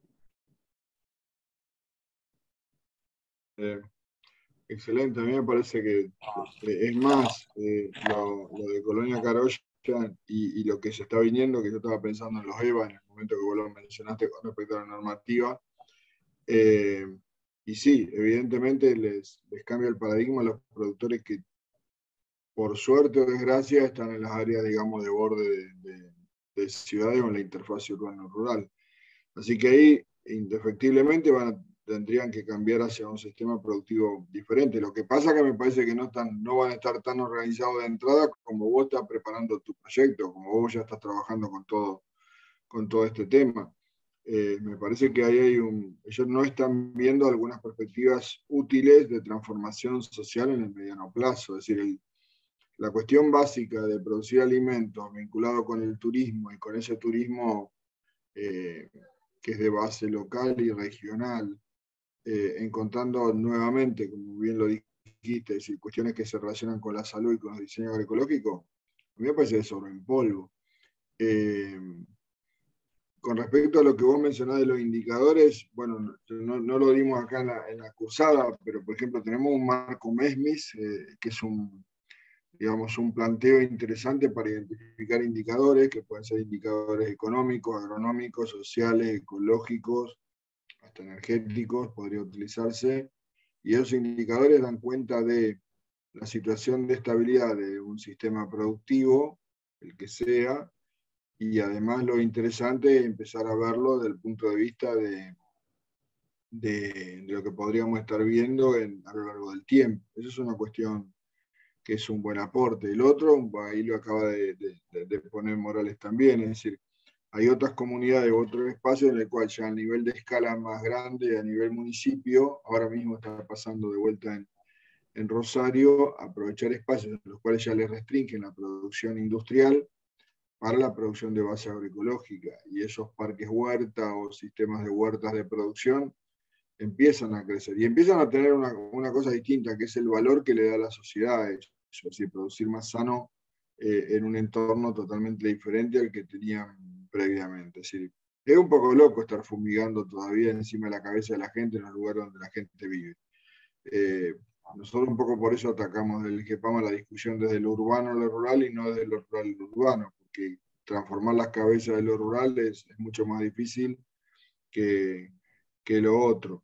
[SPEAKER 2] Excelente, a mí me parece que es más lo de Colonia Carolla y lo que se está viniendo, que yo estaba pensando en los EVA en el momento que vos lo mencionaste con respecto a la normativa. Y sí, evidentemente les cambia el paradigma a los productores que, por suerte o desgracia, están en las áreas, digamos, de borde de ciudades o en la interfaz urbano-rural. Así que ahí, indefectiblemente, van a tendrían que cambiar hacia un sistema productivo diferente. Lo que pasa es que me parece que no van a estar tan organizados de entrada como vos estás preparando tu proyecto, como vos ya estás trabajando con todo este tema. Me parece que ahí ellos no están viendo algunas perspectivas útiles de transformación social en el mediano plazo. Es decir, la cuestión básica de producir alimentos vinculado con el turismo y con ese turismo que es de base local y regional, encontrando nuevamente, como bien lo dijiste, es decir, cuestiones que se relacionan con la salud y con los diseños agroecológicos, a mí me parece sobre en polvo. Con respecto a lo que vos mencionás de los indicadores, bueno, no lo dimos acá en la cursada, pero por ejemplo tenemos un marco MESMIS, que es digamos, un planteo interesante para identificar indicadores, que pueden ser indicadores económicos, agronómicos, sociales, ecológicos, hasta energéticos, podría utilizarse, y esos indicadores dan cuenta de la situación de estabilidad de un sistema productivo, el que sea, y además lo interesante es empezar a verlo desde el punto de vista de lo que podríamos estar viendo a lo largo del tiempo. Eso es una cuestión que es un buen aporte. El otro, ahí lo acaba de poner Morales también, es decir, hay otras comunidades, otros espacios en el cual ya a nivel de escala más grande, a nivel municipio, ahora mismo está pasando de vuelta en Rosario, aprovechar espacios en los cuales ya les restringen la producción industrial para la producción de base agroecológica. Y esos parques huerta o sistemas de huertas de producción empiezan a crecer y empiezan a tener una cosa distinta, que es el valor que le da a la sociedad a eso, es decir, producir más sano en un entorno totalmente diferente al que tenían previamente. Es decir, es un poco loco estar fumigando todavía encima de la cabeza de la gente en los lugares donde la gente vive. Nosotros un poco por eso atacamos del GEPAMA la discusión desde lo urbano a lo rural y no desde lo rural a lo urbano, porque transformar las cabezas de lo rural es mucho más difícil que lo otro.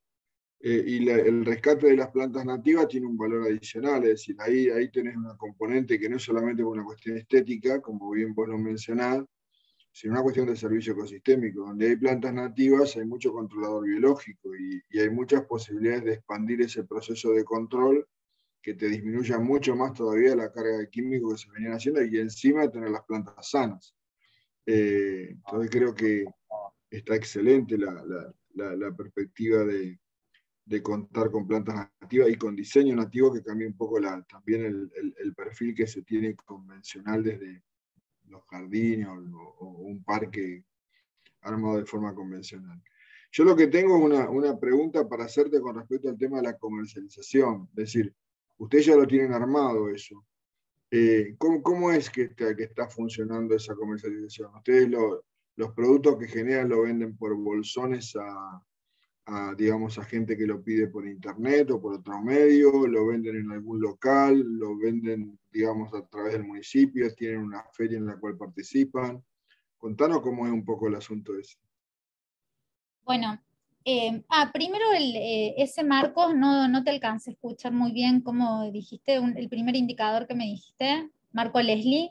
[SPEAKER 2] Y el rescate de las plantas nativas tiene un valor adicional, es decir, ahí tenés una componente que no es solamente una cuestión estética, como bien vos lo mencionás, sino una cuestión de servicio ecosistémico. Donde hay plantas nativas hay mucho controlador biológico y hay muchas posibilidades de expandir ese proceso de control que te disminuya mucho más todavía la carga de químicos que se venían haciendo y encima tener las plantas sanas. Entonces creo que está excelente la perspectiva de contar con plantas nativas y con diseño nativo que cambie un poco también el perfil que se tiene convencional desde los jardines o un parque armado de forma convencional. Yo lo que tengo es una pregunta para hacerte con respecto al tema de la comercialización. Es decir, ustedes ya lo tienen armado eso. ¿Cómo es que está funcionando esa comercialización? Ustedes los productos que generan lo venden por bolsones digamos, a gente que lo pide por internet o por otro medio, lo venden en algún local, lo venden, digamos, a través del municipio, tienen una feria en la cual participan. Contanos cómo es un poco el asunto ese.
[SPEAKER 4] Bueno, primero ese Marcos, no te alcancé a escuchar muy bien cómo dijiste, el primer indicador que me dijiste, Marco Leslie.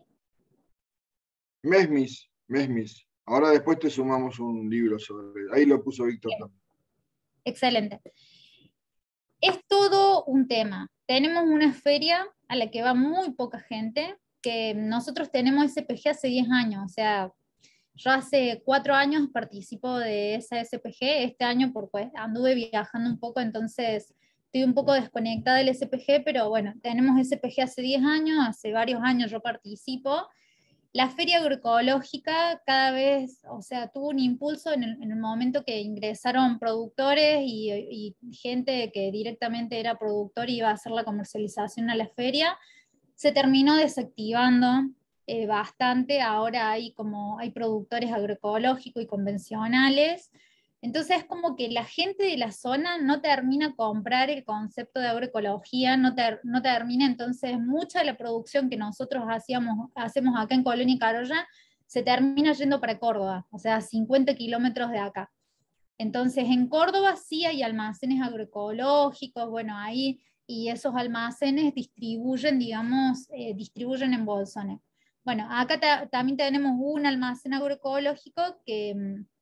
[SPEAKER 2] MESMIS. Ahora después te sumamos un libro sobre, ahí lo puso Víctor también.
[SPEAKER 4] Excelente. Es todo un tema. Tenemos una feria a la que va muy poca gente, que nosotros tenemos SPG hace 10 años, o sea, yo hace 4 años participo de esa SPG, este año pues, anduve viajando un poco, entonces estoy un poco desconectada del SPG, pero bueno, tenemos SPG hace 10 años, hace varios años yo participo. La feria agroecológica cada vez, o sea, tuvo un impulso en el momento que ingresaron productores y gente que directamente era productor y iba a hacer la comercialización a la feria, se terminó desactivando bastante. Ahora hay productores agroecológicos y convencionales. Entonces es como que la gente de la zona no termina a comprar el concepto de agroecología, no termina, entonces mucha de la producción que nosotros hacemos acá en Colonia y Carolla se termina yendo para Córdoba, o sea, 50 kilómetros de acá. Entonces en Córdoba sí hay almacenes agroecológicos, bueno, ahí, y esos almacenes distribuyen, digamos, distribuyen en bolsones. Bueno, acá también tenemos un almacén agroecológico que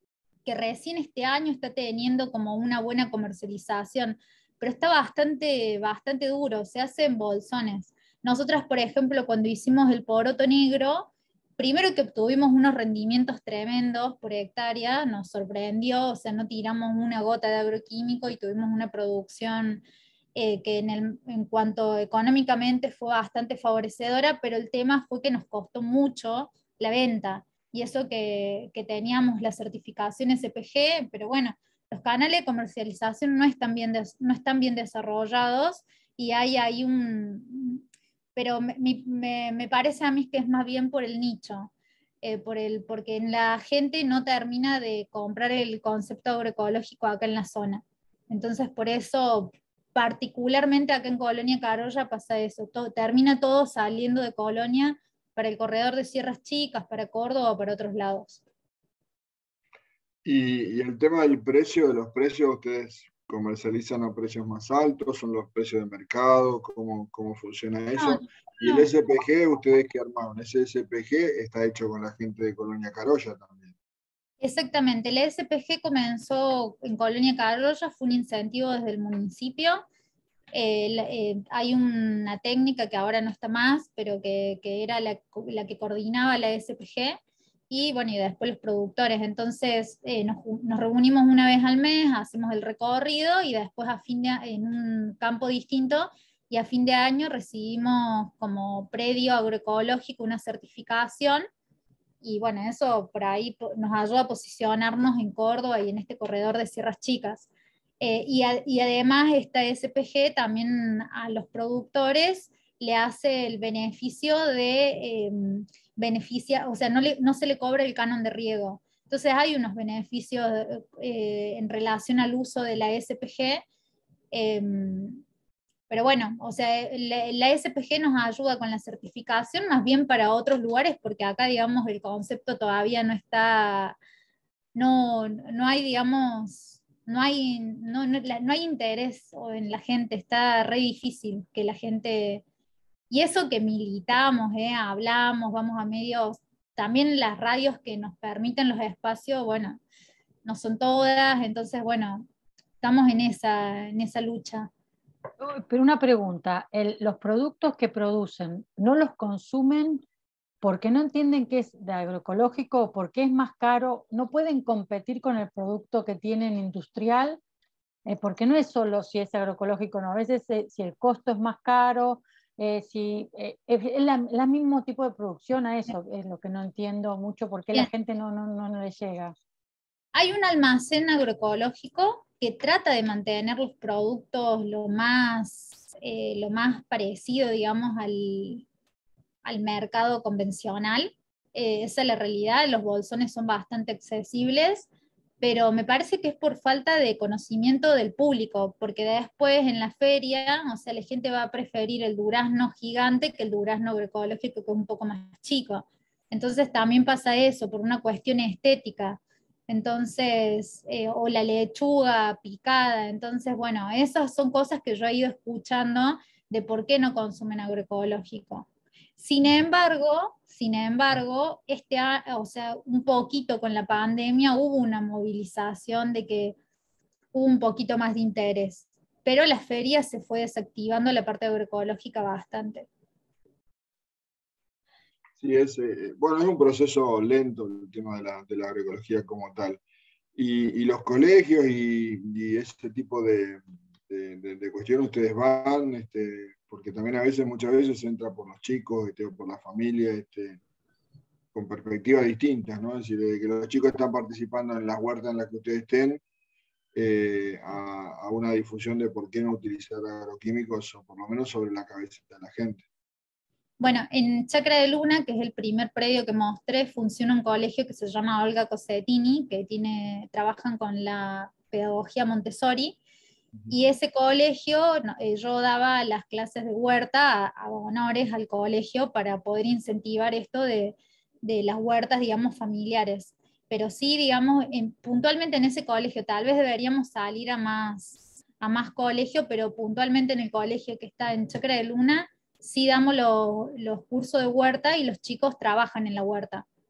[SPEAKER 4] que recién este año está teniendo como una buena comercialización, pero está bastante duro, se hace en bolsones. Nosotras, por ejemplo, cuando hicimos el poroto negro, primero que obtuvimos unos rendimientos tremendos por hectárea, nos sorprendió, o sea, no tiramos una gota de agroquímico y tuvimos una producción que en cuanto económicamente fue bastante favorecedora, pero el tema fue que nos costó mucho la venta, y eso que teníamos la certificación SPG, pero bueno, los canales de comercialización no están bien desarrollados, y hay ahí pero me parece a mí que es más bien por el nicho, porque la gente no termina de comprar el concepto agroecológico acá en la zona. Entonces, por eso, particularmente acá en Colonia Carolla pasa eso, termina todo saliendo de Colonia para el corredor de Sierras Chicas, para Córdoba o para otros lados.
[SPEAKER 2] Y el tema del precio, de los precios, ¿ustedes comercializan a precios más altos? ¿Son los precios de mercado? ¿Cómo funciona eso? Y el SPG, ¿ustedes qué armaron? Ese SPG está hecho con la gente de Colonia Carolla también.
[SPEAKER 4] Exactamente, el SPG comenzó en Colonia Carolla, fue un incentivo desde el municipio. Hay una técnica que ahora no está más, pero que era la que coordinaba la SPG, y bueno, y después los productores. Entonces nos reunimos una vez al mes, hacemos el recorrido, y después en un campo distinto, y a fin de año recibimos como predio agroecológico una certificación, y bueno, eso por ahí nos ayuda a posicionarnos en Córdoba y en este corredor de Sierras Chicas. Y además esta SPG también a los productores le hace el beneficio o sea, no se le cobra el canon de riego. Entonces hay unos beneficios en relación al uso de la SPG. Pero bueno, o sea, la SPG nos ayuda con la certificación más bien para otros lugares, porque acá, digamos, el concepto todavía no está, no hay, digamos, no hay interés en la gente, está re difícil que la gente, y eso que militamos, hablamos, vamos a medios, también las radios que nos permiten los espacios, bueno, no son todas, entonces, bueno, estamos en esa lucha.
[SPEAKER 3] Pero una pregunta, los productos que producen, ¿no los consumen porque no entienden que es de agroecológico o porque es más caro? ¿No pueden competir con el producto que tienen industrial? Porque no es solo si es agroecológico, no, a veces si el costo es más caro, es el mismo tipo de producción. A eso es lo que no entiendo mucho, porque la gente no le llega.
[SPEAKER 4] Hay un almacén agroecológico que trata de mantener los productos lo más parecido, digamos, al mercado convencional. Esa es la realidad, los bolsones son bastante accesibles, pero me parece que es por falta de conocimiento del público, porque después en la feria, o sea, la gente va a preferir el durazno gigante que el durazno agroecológico, que es un poco más chico. Entonces también pasa eso, por una cuestión estética. Entonces, o la lechuga picada. Entonces, bueno, esas son cosas que yo he ido escuchando de por qué no consumen agroecológico. Sin embargo, o sea, un poquito con la pandemia hubo una movilización de que hubo un poquito más de interés, pero la feria se fue desactivando la parte agroecológica bastante.
[SPEAKER 2] Sí, bueno, es un proceso lento el tema de la agroecología como tal. Y los colegios y ese tipo de cuestiones, ustedes van, porque también muchas veces entra por los chicos, o por la familia, con perspectivas distintas, ¿no? Es decir, de que los chicos están participando en las huertas en las que ustedes estén, a una difusión de por qué no utilizar agroquímicos, o por lo menos sobre la cabeza de la gente.
[SPEAKER 4] Bueno, en Chacra de Luna, que es el primer predio que mostré, funciona un colegio que se llama Olga Cosetini, que trabajan con la pedagogía Montessori, y ese colegio, yo daba las clases de huerta a honores al colegio para poder incentivar esto de las huertas, digamos, familiares. Pero sí, digamos, puntualmente en ese colegio, tal vez deberíamos salir a más colegio, pero puntualmente en el colegio que está en Chacra de Luna, sí damos los cursos de huerta y los chicos trabajan en la huerta.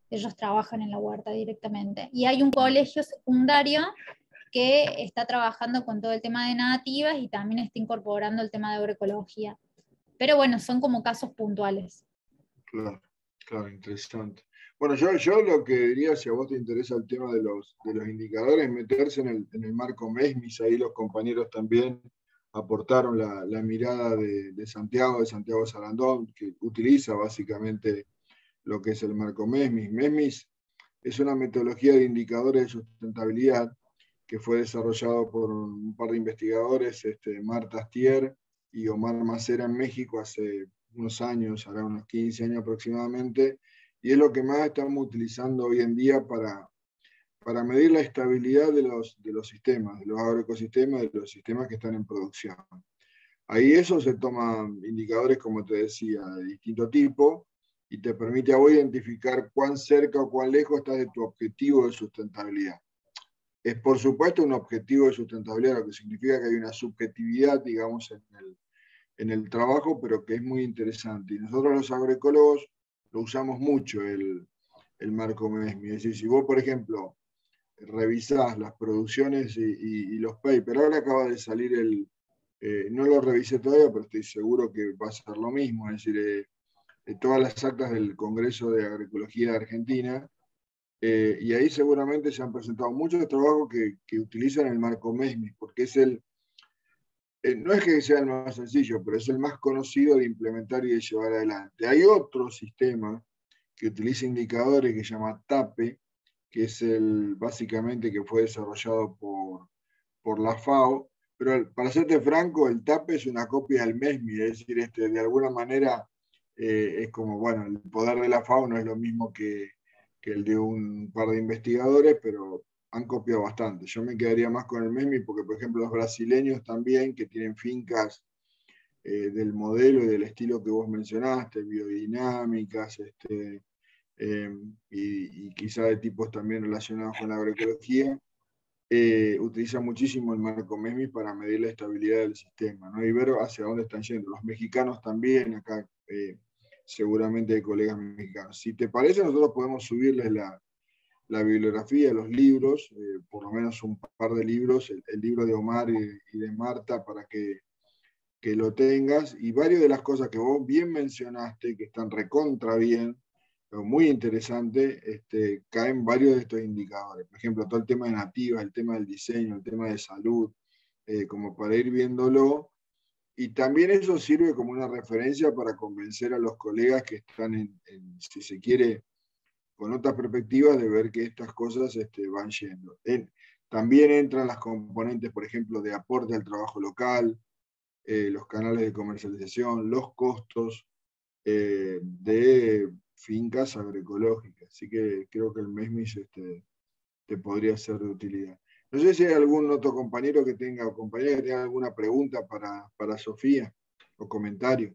[SPEAKER 4] ellos trabajan en la huerta directamente. Y hay un colegio secundario que está trabajando con todo el tema de nativas y también está incorporando el tema de agroecología. Pero bueno, son como casos puntuales.
[SPEAKER 2] Claro, claro, interesante. Bueno, yo lo que diría, si a vos te interesa el tema de los indicadores, meterse en el marco MESMIS, ahí los compañeros también aportaron la mirada de Santiago Sarandón, que utiliza básicamente lo que es el marco MESMIS. MESMIS es una metodología de indicadores de sustentabilidad que fue desarrollado por un par de investigadores, Marta Astier y Omar Macera en México hace unos años, ahora unos 15 años aproximadamente, y es lo que más estamos utilizando hoy en día para medir la estabilidad de los sistemas, de los agroecosistemas, de los sistemas que están en producción. Ahí eso se toman indicadores, como te decía, de distinto tipo, y te permite a vos identificar cuán cerca o cuán lejos estás de tu objetivo de sustentabilidad. Es por supuesto un objetivo de sustentabilidad, lo que significa que hay una subjetividad, digamos, en el trabajo, pero que es muy interesante. Y nosotros los agroecólogos lo usamos mucho, el marco MESMI. Es decir, si vos, por ejemplo, revisás las producciones y los papers, ahora acaba de salir no lo revisé todavía, pero estoy seguro que va a ser lo mismo, es decir, todas las actas del Congreso de Agroecología de Argentina, y ahí seguramente se han presentado muchos trabajos que utilizan el marco MESMI, porque es no es que sea el más sencillo, pero es el más conocido de implementar y de llevar adelante. Hay otro sistema que utiliza indicadores que se llama TAPE, que es básicamente que fue desarrollado por la FAO, pero para serte franco, el TAPE es una copia del MESMI, es decir, de alguna manera es como, bueno, el poder de la FAO no es lo mismo que el de un par de investigadores, pero han copiado bastante. Yo me quedaría más con el MESMI porque, por ejemplo, los brasileños también, que tienen fincas del modelo y del estilo que vos mencionaste, biodinámicas, y quizá de tipos también relacionados con la agroecología, utilizan muchísimo el marco MESMI para medir la estabilidad del sistema, ¿no? Y ver hacia dónde están yendo. Los mexicanos también, acá seguramente hay colegas mexicanos. Si te parece, nosotros podemos subirles la bibliografía, los libros, por lo menos un par de libros, el libro de Omar y de Marta, para que lo tengas, y varias de las cosas que vos bien mencionaste, que están recontra bien, muy interesante, caen varios de estos indicadores. Por ejemplo, todo el tema de nativas, el tema del diseño, el tema de salud, como para ir viéndolo. Y también eso sirve como una referencia para convencer a los colegas que están, si se quiere, con otras perspectivas de ver que estas cosas van yendo. También entran las componentes, por ejemplo, de aporte al trabajo local, los canales de comercialización, los costos de fincas agroecológicas. Así que creo que el MESMIS te podría ser de utilidad. No sé si hay algún otro compañero que tenga o compañera que tenga alguna pregunta para Sofía o comentario.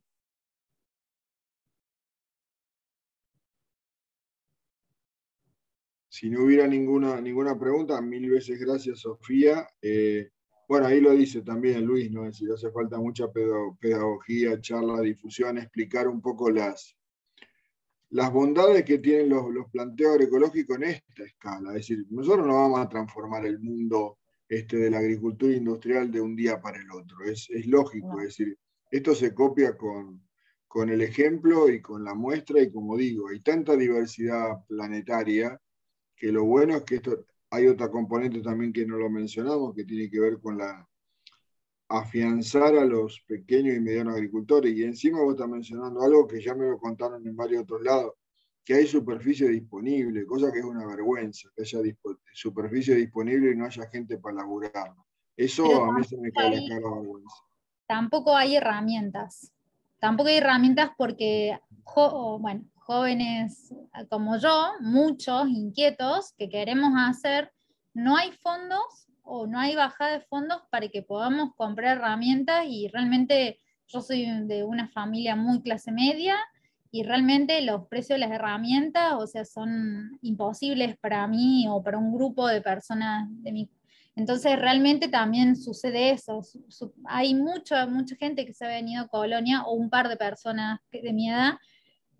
[SPEAKER 2] Si no hubiera ninguna pregunta, mil veces gracias, Sofía. Bueno, ahí lo dice también Luis, ¿no? Es decir, hace falta mucha pedagogía, charla, difusión, explicar un poco las bondades que tienen los planteos agroecológicos en esta escala. Es decir, nosotros no vamos a transformar el mundo de la agricultura industrial de un día para el otro. Es lógico, es decir, esto se copia con el ejemplo y con la muestra, y como digo, hay tanta diversidad planetaria que lo bueno es que hay otra componente también que no lo mencionamos, que tiene que ver con afianzar a los pequeños y medianos agricultores. Y encima vos estás mencionando algo que ya me lo contaron en varios otros lados, que hay superficie disponible, cosa que es una vergüenza, que haya superficie disponible y no haya gente para laburarlo. Eso
[SPEAKER 4] Pero
[SPEAKER 2] a mí se me cae la cara de vergüenza.
[SPEAKER 4] Tampoco hay herramientas. Tampoco hay herramientas porque, bueno, jóvenes como yo, muchos inquietos que queremos hacer, no hay fondos o no hay bajada de fondos para que podamos comprar herramientas, y realmente yo soy de una familia muy clase media y realmente los precios de las herramientas, o sea, son imposibles para mí o para un grupo de personas de mi. Entonces realmente también sucede eso. Hay mucha gente que se ha venido a Colonia, o un par de personas de mi edad,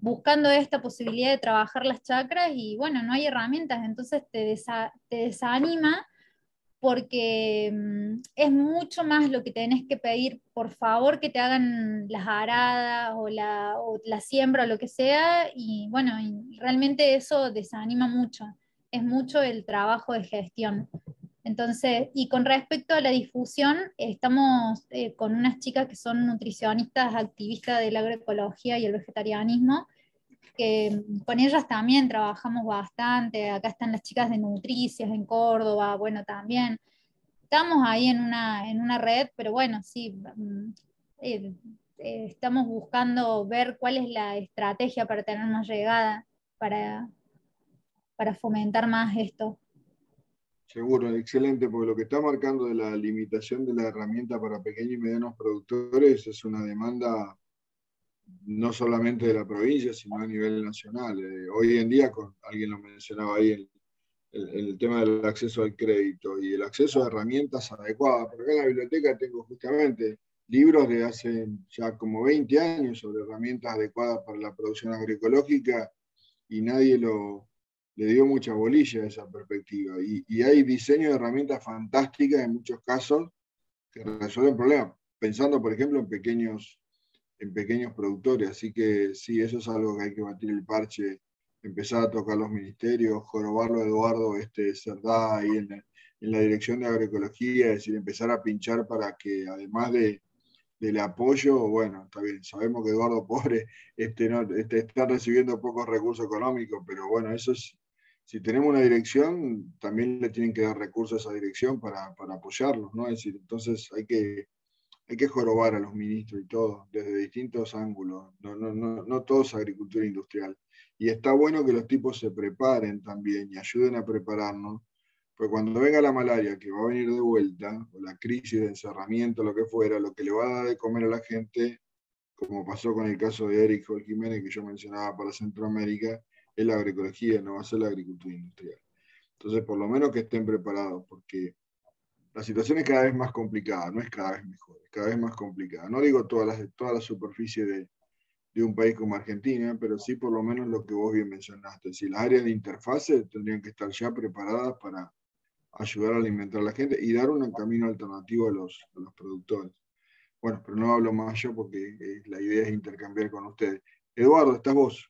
[SPEAKER 4] buscando esta posibilidad de trabajar las chakras y bueno, no hay herramientas, entonces te desanima porque es mucho más lo que tenés que pedir, por favor, que te hagan las aradas o la siembra o lo que sea, y bueno, y realmente eso desanima mucho, es mucho el trabajo de gestión. Entonces, y con respecto a la difusión, estamos con unas chicas que son nutricionistas, activistas de la agroecología y el vegetarianismo, que con ellas también trabajamos bastante. Acá están las chicas de Nutricias en Córdoba, bueno, también. Estamos ahí en una red, pero bueno, sí, estamos buscando ver cuál es la estrategia para tener más llegada, para, para fomentar más esto.
[SPEAKER 2] Seguro, excelente, porque lo que está marcando de la limitación de la herramienta para pequeños y medianos productores es una demanda no solamente de la provincia, sino a nivel nacional. Hoy en día, alguien lo mencionaba ahí, el tema del acceso al crédito y el acceso a herramientas adecuadas. Porque acá en la biblioteca tengo justamente libros de hace ya como 20 años sobre herramientas adecuadas para la producción agroecológica y nadie le dio mucha bolilla a esa perspectiva. Y hay diseño de herramientas fantásticas en muchos casos que resuelven problemas, pensando por ejemplo en pequeños productores. Así que sí, eso es algo que hay que batir el parche, empezar a tocar los ministerios, jorobarlo a Eduardo Cerdá ahí en la dirección de agroecología, es decir, empezar a pinchar para que además del apoyo, bueno, está bien, sabemos que Eduardo pobre no, está recibiendo pocos recursos económicos, pero bueno, eso es, si tenemos una dirección, también le tienen que dar recursos a esa dirección para apoyarlos, ¿no? Es decir, entonces hay que jorobar a los ministros y todo, desde distintos ángulos, no todo es agricultura industrial. Y está bueno que los tipos se preparen también y ayuden a prepararnos, porque cuando venga la malaria, que va a venir de vuelta, o la crisis de encerramiento, lo que fuera, lo que le va a dar de comer a la gente, como pasó con el caso de Eric Hol Jiménez, que yo mencionaba para Centroamérica, es la agroecología, no va a ser la agricultura industrial. Entonces, por lo menos que estén preparados, porque la situación es cada vez más complicada, no es cada vez mejor, es cada vez más complicada. No digo toda la superficie de un país como Argentina, pero sí por lo menos lo que vos bien mencionaste. Si las áreas de interfase tendrían que estar ya preparadas para ayudar a alimentar a la gente y dar un camino alternativo a los productores. Bueno, pero no hablo más yo porque la idea es intercambiar con ustedes. Eduardo, ¿estás vos?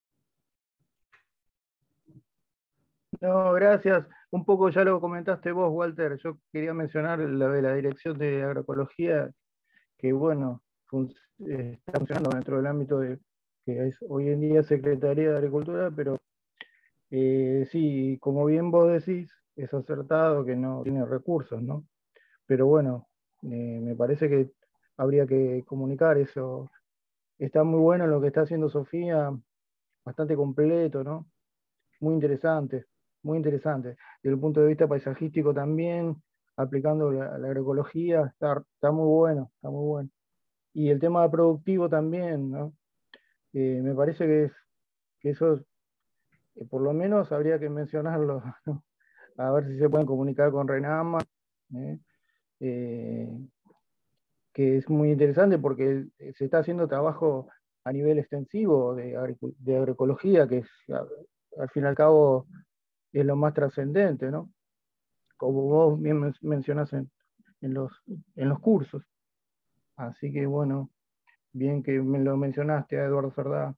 [SPEAKER 5] No, gracias. Un poco ya lo comentaste vos, Walter. Yo quería mencionar la de la Dirección de Agroecología, que bueno, está funcionando dentro del ámbito de que es hoy en día Secretaría de Agricultura, pero sí, como bien vos decís, es acertado que no tiene recursos, ¿no? Pero bueno, me parece que habría que comunicar eso. Está muy bueno lo que está haciendo Sofía, bastante completo, ¿no? Muy interesante, muy interesante. Desde el punto de vista paisajístico también, aplicando la agroecología, está muy bueno, está muy bueno. Y el tema productivo también, ¿no? Me parece que eso, por lo menos habría que mencionarlo, ¿no? A ver si se pueden comunicar con Renama, ¿eh? Que es muy interesante porque se está haciendo trabajo a nivel extensivo de agroecología, que es, al fin y al cabo es lo más trascendente, ¿no? Como vos bien mencionás en los cursos. Así que bueno, bien que me lo mencionaste a Eduardo Cerdá.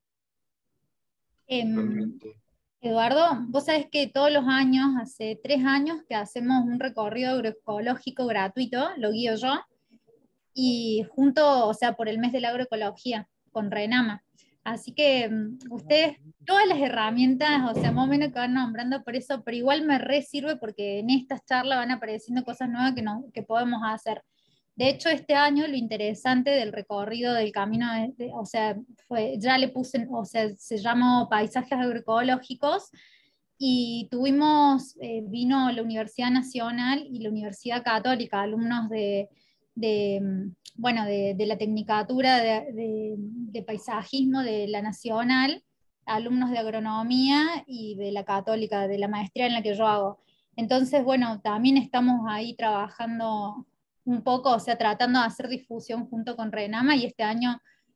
[SPEAKER 4] Eduardo, vos sabés que todos los años, hace 3 años, que hacemos un recorrido agroecológico gratuito, lo guío yo, y junto, o sea, por el mes de la agroecología, con Renama. Así que ustedes, todas las herramientas, o sea, más o menos que van nombrando por eso, pero igual me re sirve porque en estas charlas van apareciendo cosas nuevas que podemos hacer. De hecho, este año lo interesante del recorrido del camino, o sea, ya le puse, o sea, se llamó Paisajes Agroecológicos, y tuvimos, vino la Universidad Nacional y la Universidad Católica, alumnos bueno, de la Tecnicatura de Paisajismo de la Nacional, alumnos de Agronomía y de la Católica, de la maestría en la que yo hago. Entonces, bueno, también estamos ahí trabajando un poco, o sea, tratando de hacer difusión junto con Renama, y este año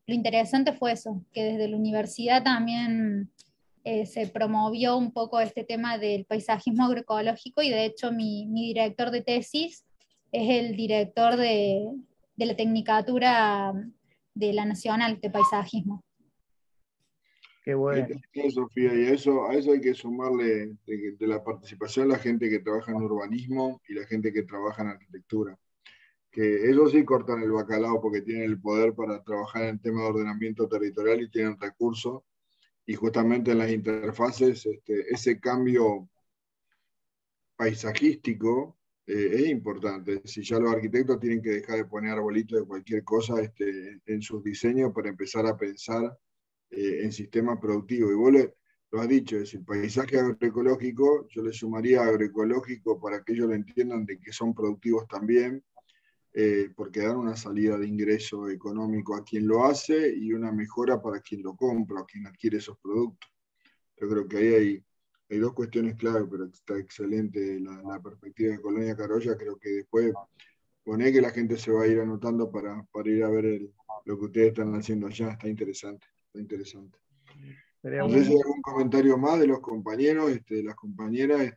[SPEAKER 4] lo interesante fue eso, que desde la universidad también se promovió un poco este tema del paisajismo agroecológico, y de hecho mi director de tesis es el director de la Tecnicatura de la Nacional de Paisajismo.
[SPEAKER 5] Qué bueno.
[SPEAKER 2] Sofía, y a eso hay que sumarle de la participación la gente que trabaja en urbanismo y la gente que trabaja en arquitectura. Que ellos sí cortan el bacalao porque tienen el poder para trabajar en tema de ordenamiento territorial y tienen recursos. Y justamente en las interfaces, ese cambio paisajístico es importante. Si ya los arquitectos tienen que dejar de poner arbolitos de cualquier cosa en sus diseños para empezar a pensar en sistemas productivos. Y vos lo has dicho, es el paisaje agroecológico, yo le sumaría agroecológico para que ellos lo entiendan de que son productivos también, porque dan una salida de ingreso económico a quien lo hace y una mejora para quien lo compra, o quien adquiere esos productos. Yo creo que ahí hay dos cuestiones clave, pero está excelente la perspectiva de Colonia Carolla. Creo que después poné que la gente se va a ir anotando para ir a ver lo que ustedes están haciendo allá. Está interesante, está interesante. No sé si hay algún comentario más de los compañeros, de las compañeras.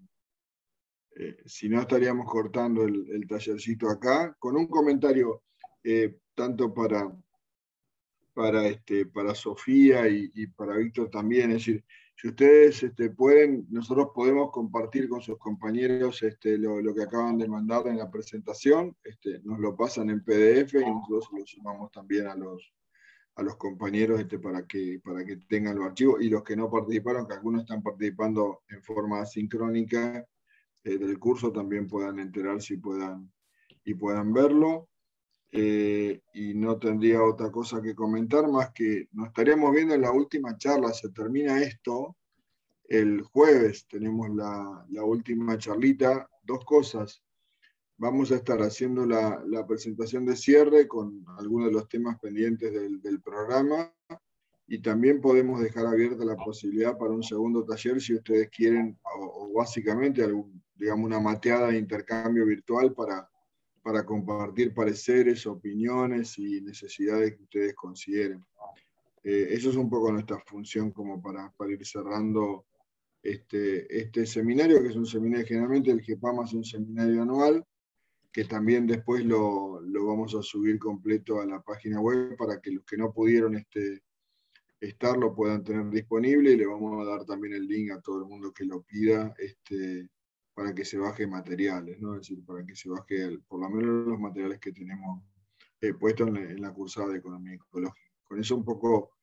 [SPEAKER 2] Si no, estaríamos cortando el tallercito acá, con un comentario tanto para Sofía y para Víctor también. Es decir, si ustedes pueden, nosotros podemos compartir con sus compañeros lo que acaban de mandar en la presentación, nos lo pasan en PDF y nosotros lo sumamos también a los compañeros para que tengan los archivos, y los que no participaron, que algunos están participando en forma asincrónica del curso, también puedan enterarse y puedan verlo. Y no tendría otra cosa que comentar más que nos estaríamos viendo en la última charla. Se termina esto el jueves, tenemos la última charlita. Dos cosas: vamos a estar haciendo la presentación de cierre con algunos de los temas pendientes del programa, y también podemos dejar abierta la posibilidad para un segundo taller si ustedes quieren, o básicamente digamos una mateada de intercambio virtual para compartir pareceres, opiniones y necesidades que ustedes consideren. Eso es un poco nuestra función como para ir cerrando este seminario, que es un seminario, generalmente el GEPAMA es un seminario anual, que también después lo vamos a subir completo a la página web para que los que no pudieron estar lo puedan tener disponible, y le vamos a dar también el link a todo el mundo que lo pida, para que se baje materiales, ¿no? Es decir, para que se baje por lo menos los materiales que tenemos puestos en la cursada de Economía Ecológica. Con eso un poco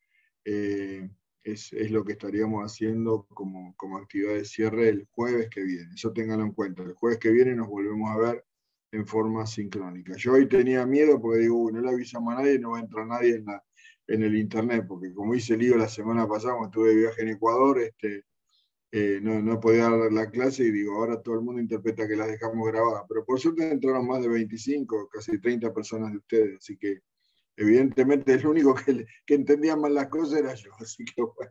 [SPEAKER 2] es lo que estaríamos haciendo como actividad de cierre el jueves que viene. Eso ténganlo en cuenta. El jueves que viene nos volvemos a ver en forma sincrónica. Yo hoy tenía miedo porque digo, no le avisamos a nadie y no va a entrar nadie en el internet, porque como hice lío la semana pasada, cuando estuve de viaje en Ecuador, no podía dar la clase, y digo, ahora todo el mundo interpreta que las dejamos grabadas, pero por suerte entraron más de 25, casi 30 personas de ustedes, así que evidentemente el único que entendía mal las cosas era yo, así que bueno.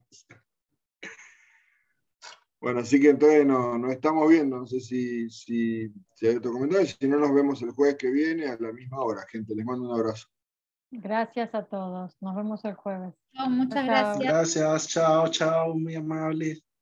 [SPEAKER 2] Bueno, así que entonces nos estamos viendo, no sé si hay otro comentario, si no, nos vemos el jueves que viene a la misma hora, gente, les mando un abrazo.
[SPEAKER 3] Gracias a todos. Nos vemos el jueves.
[SPEAKER 4] Muchas
[SPEAKER 3] Chao.
[SPEAKER 4] gracias.
[SPEAKER 1] Gracias, chao, chao, muy amable.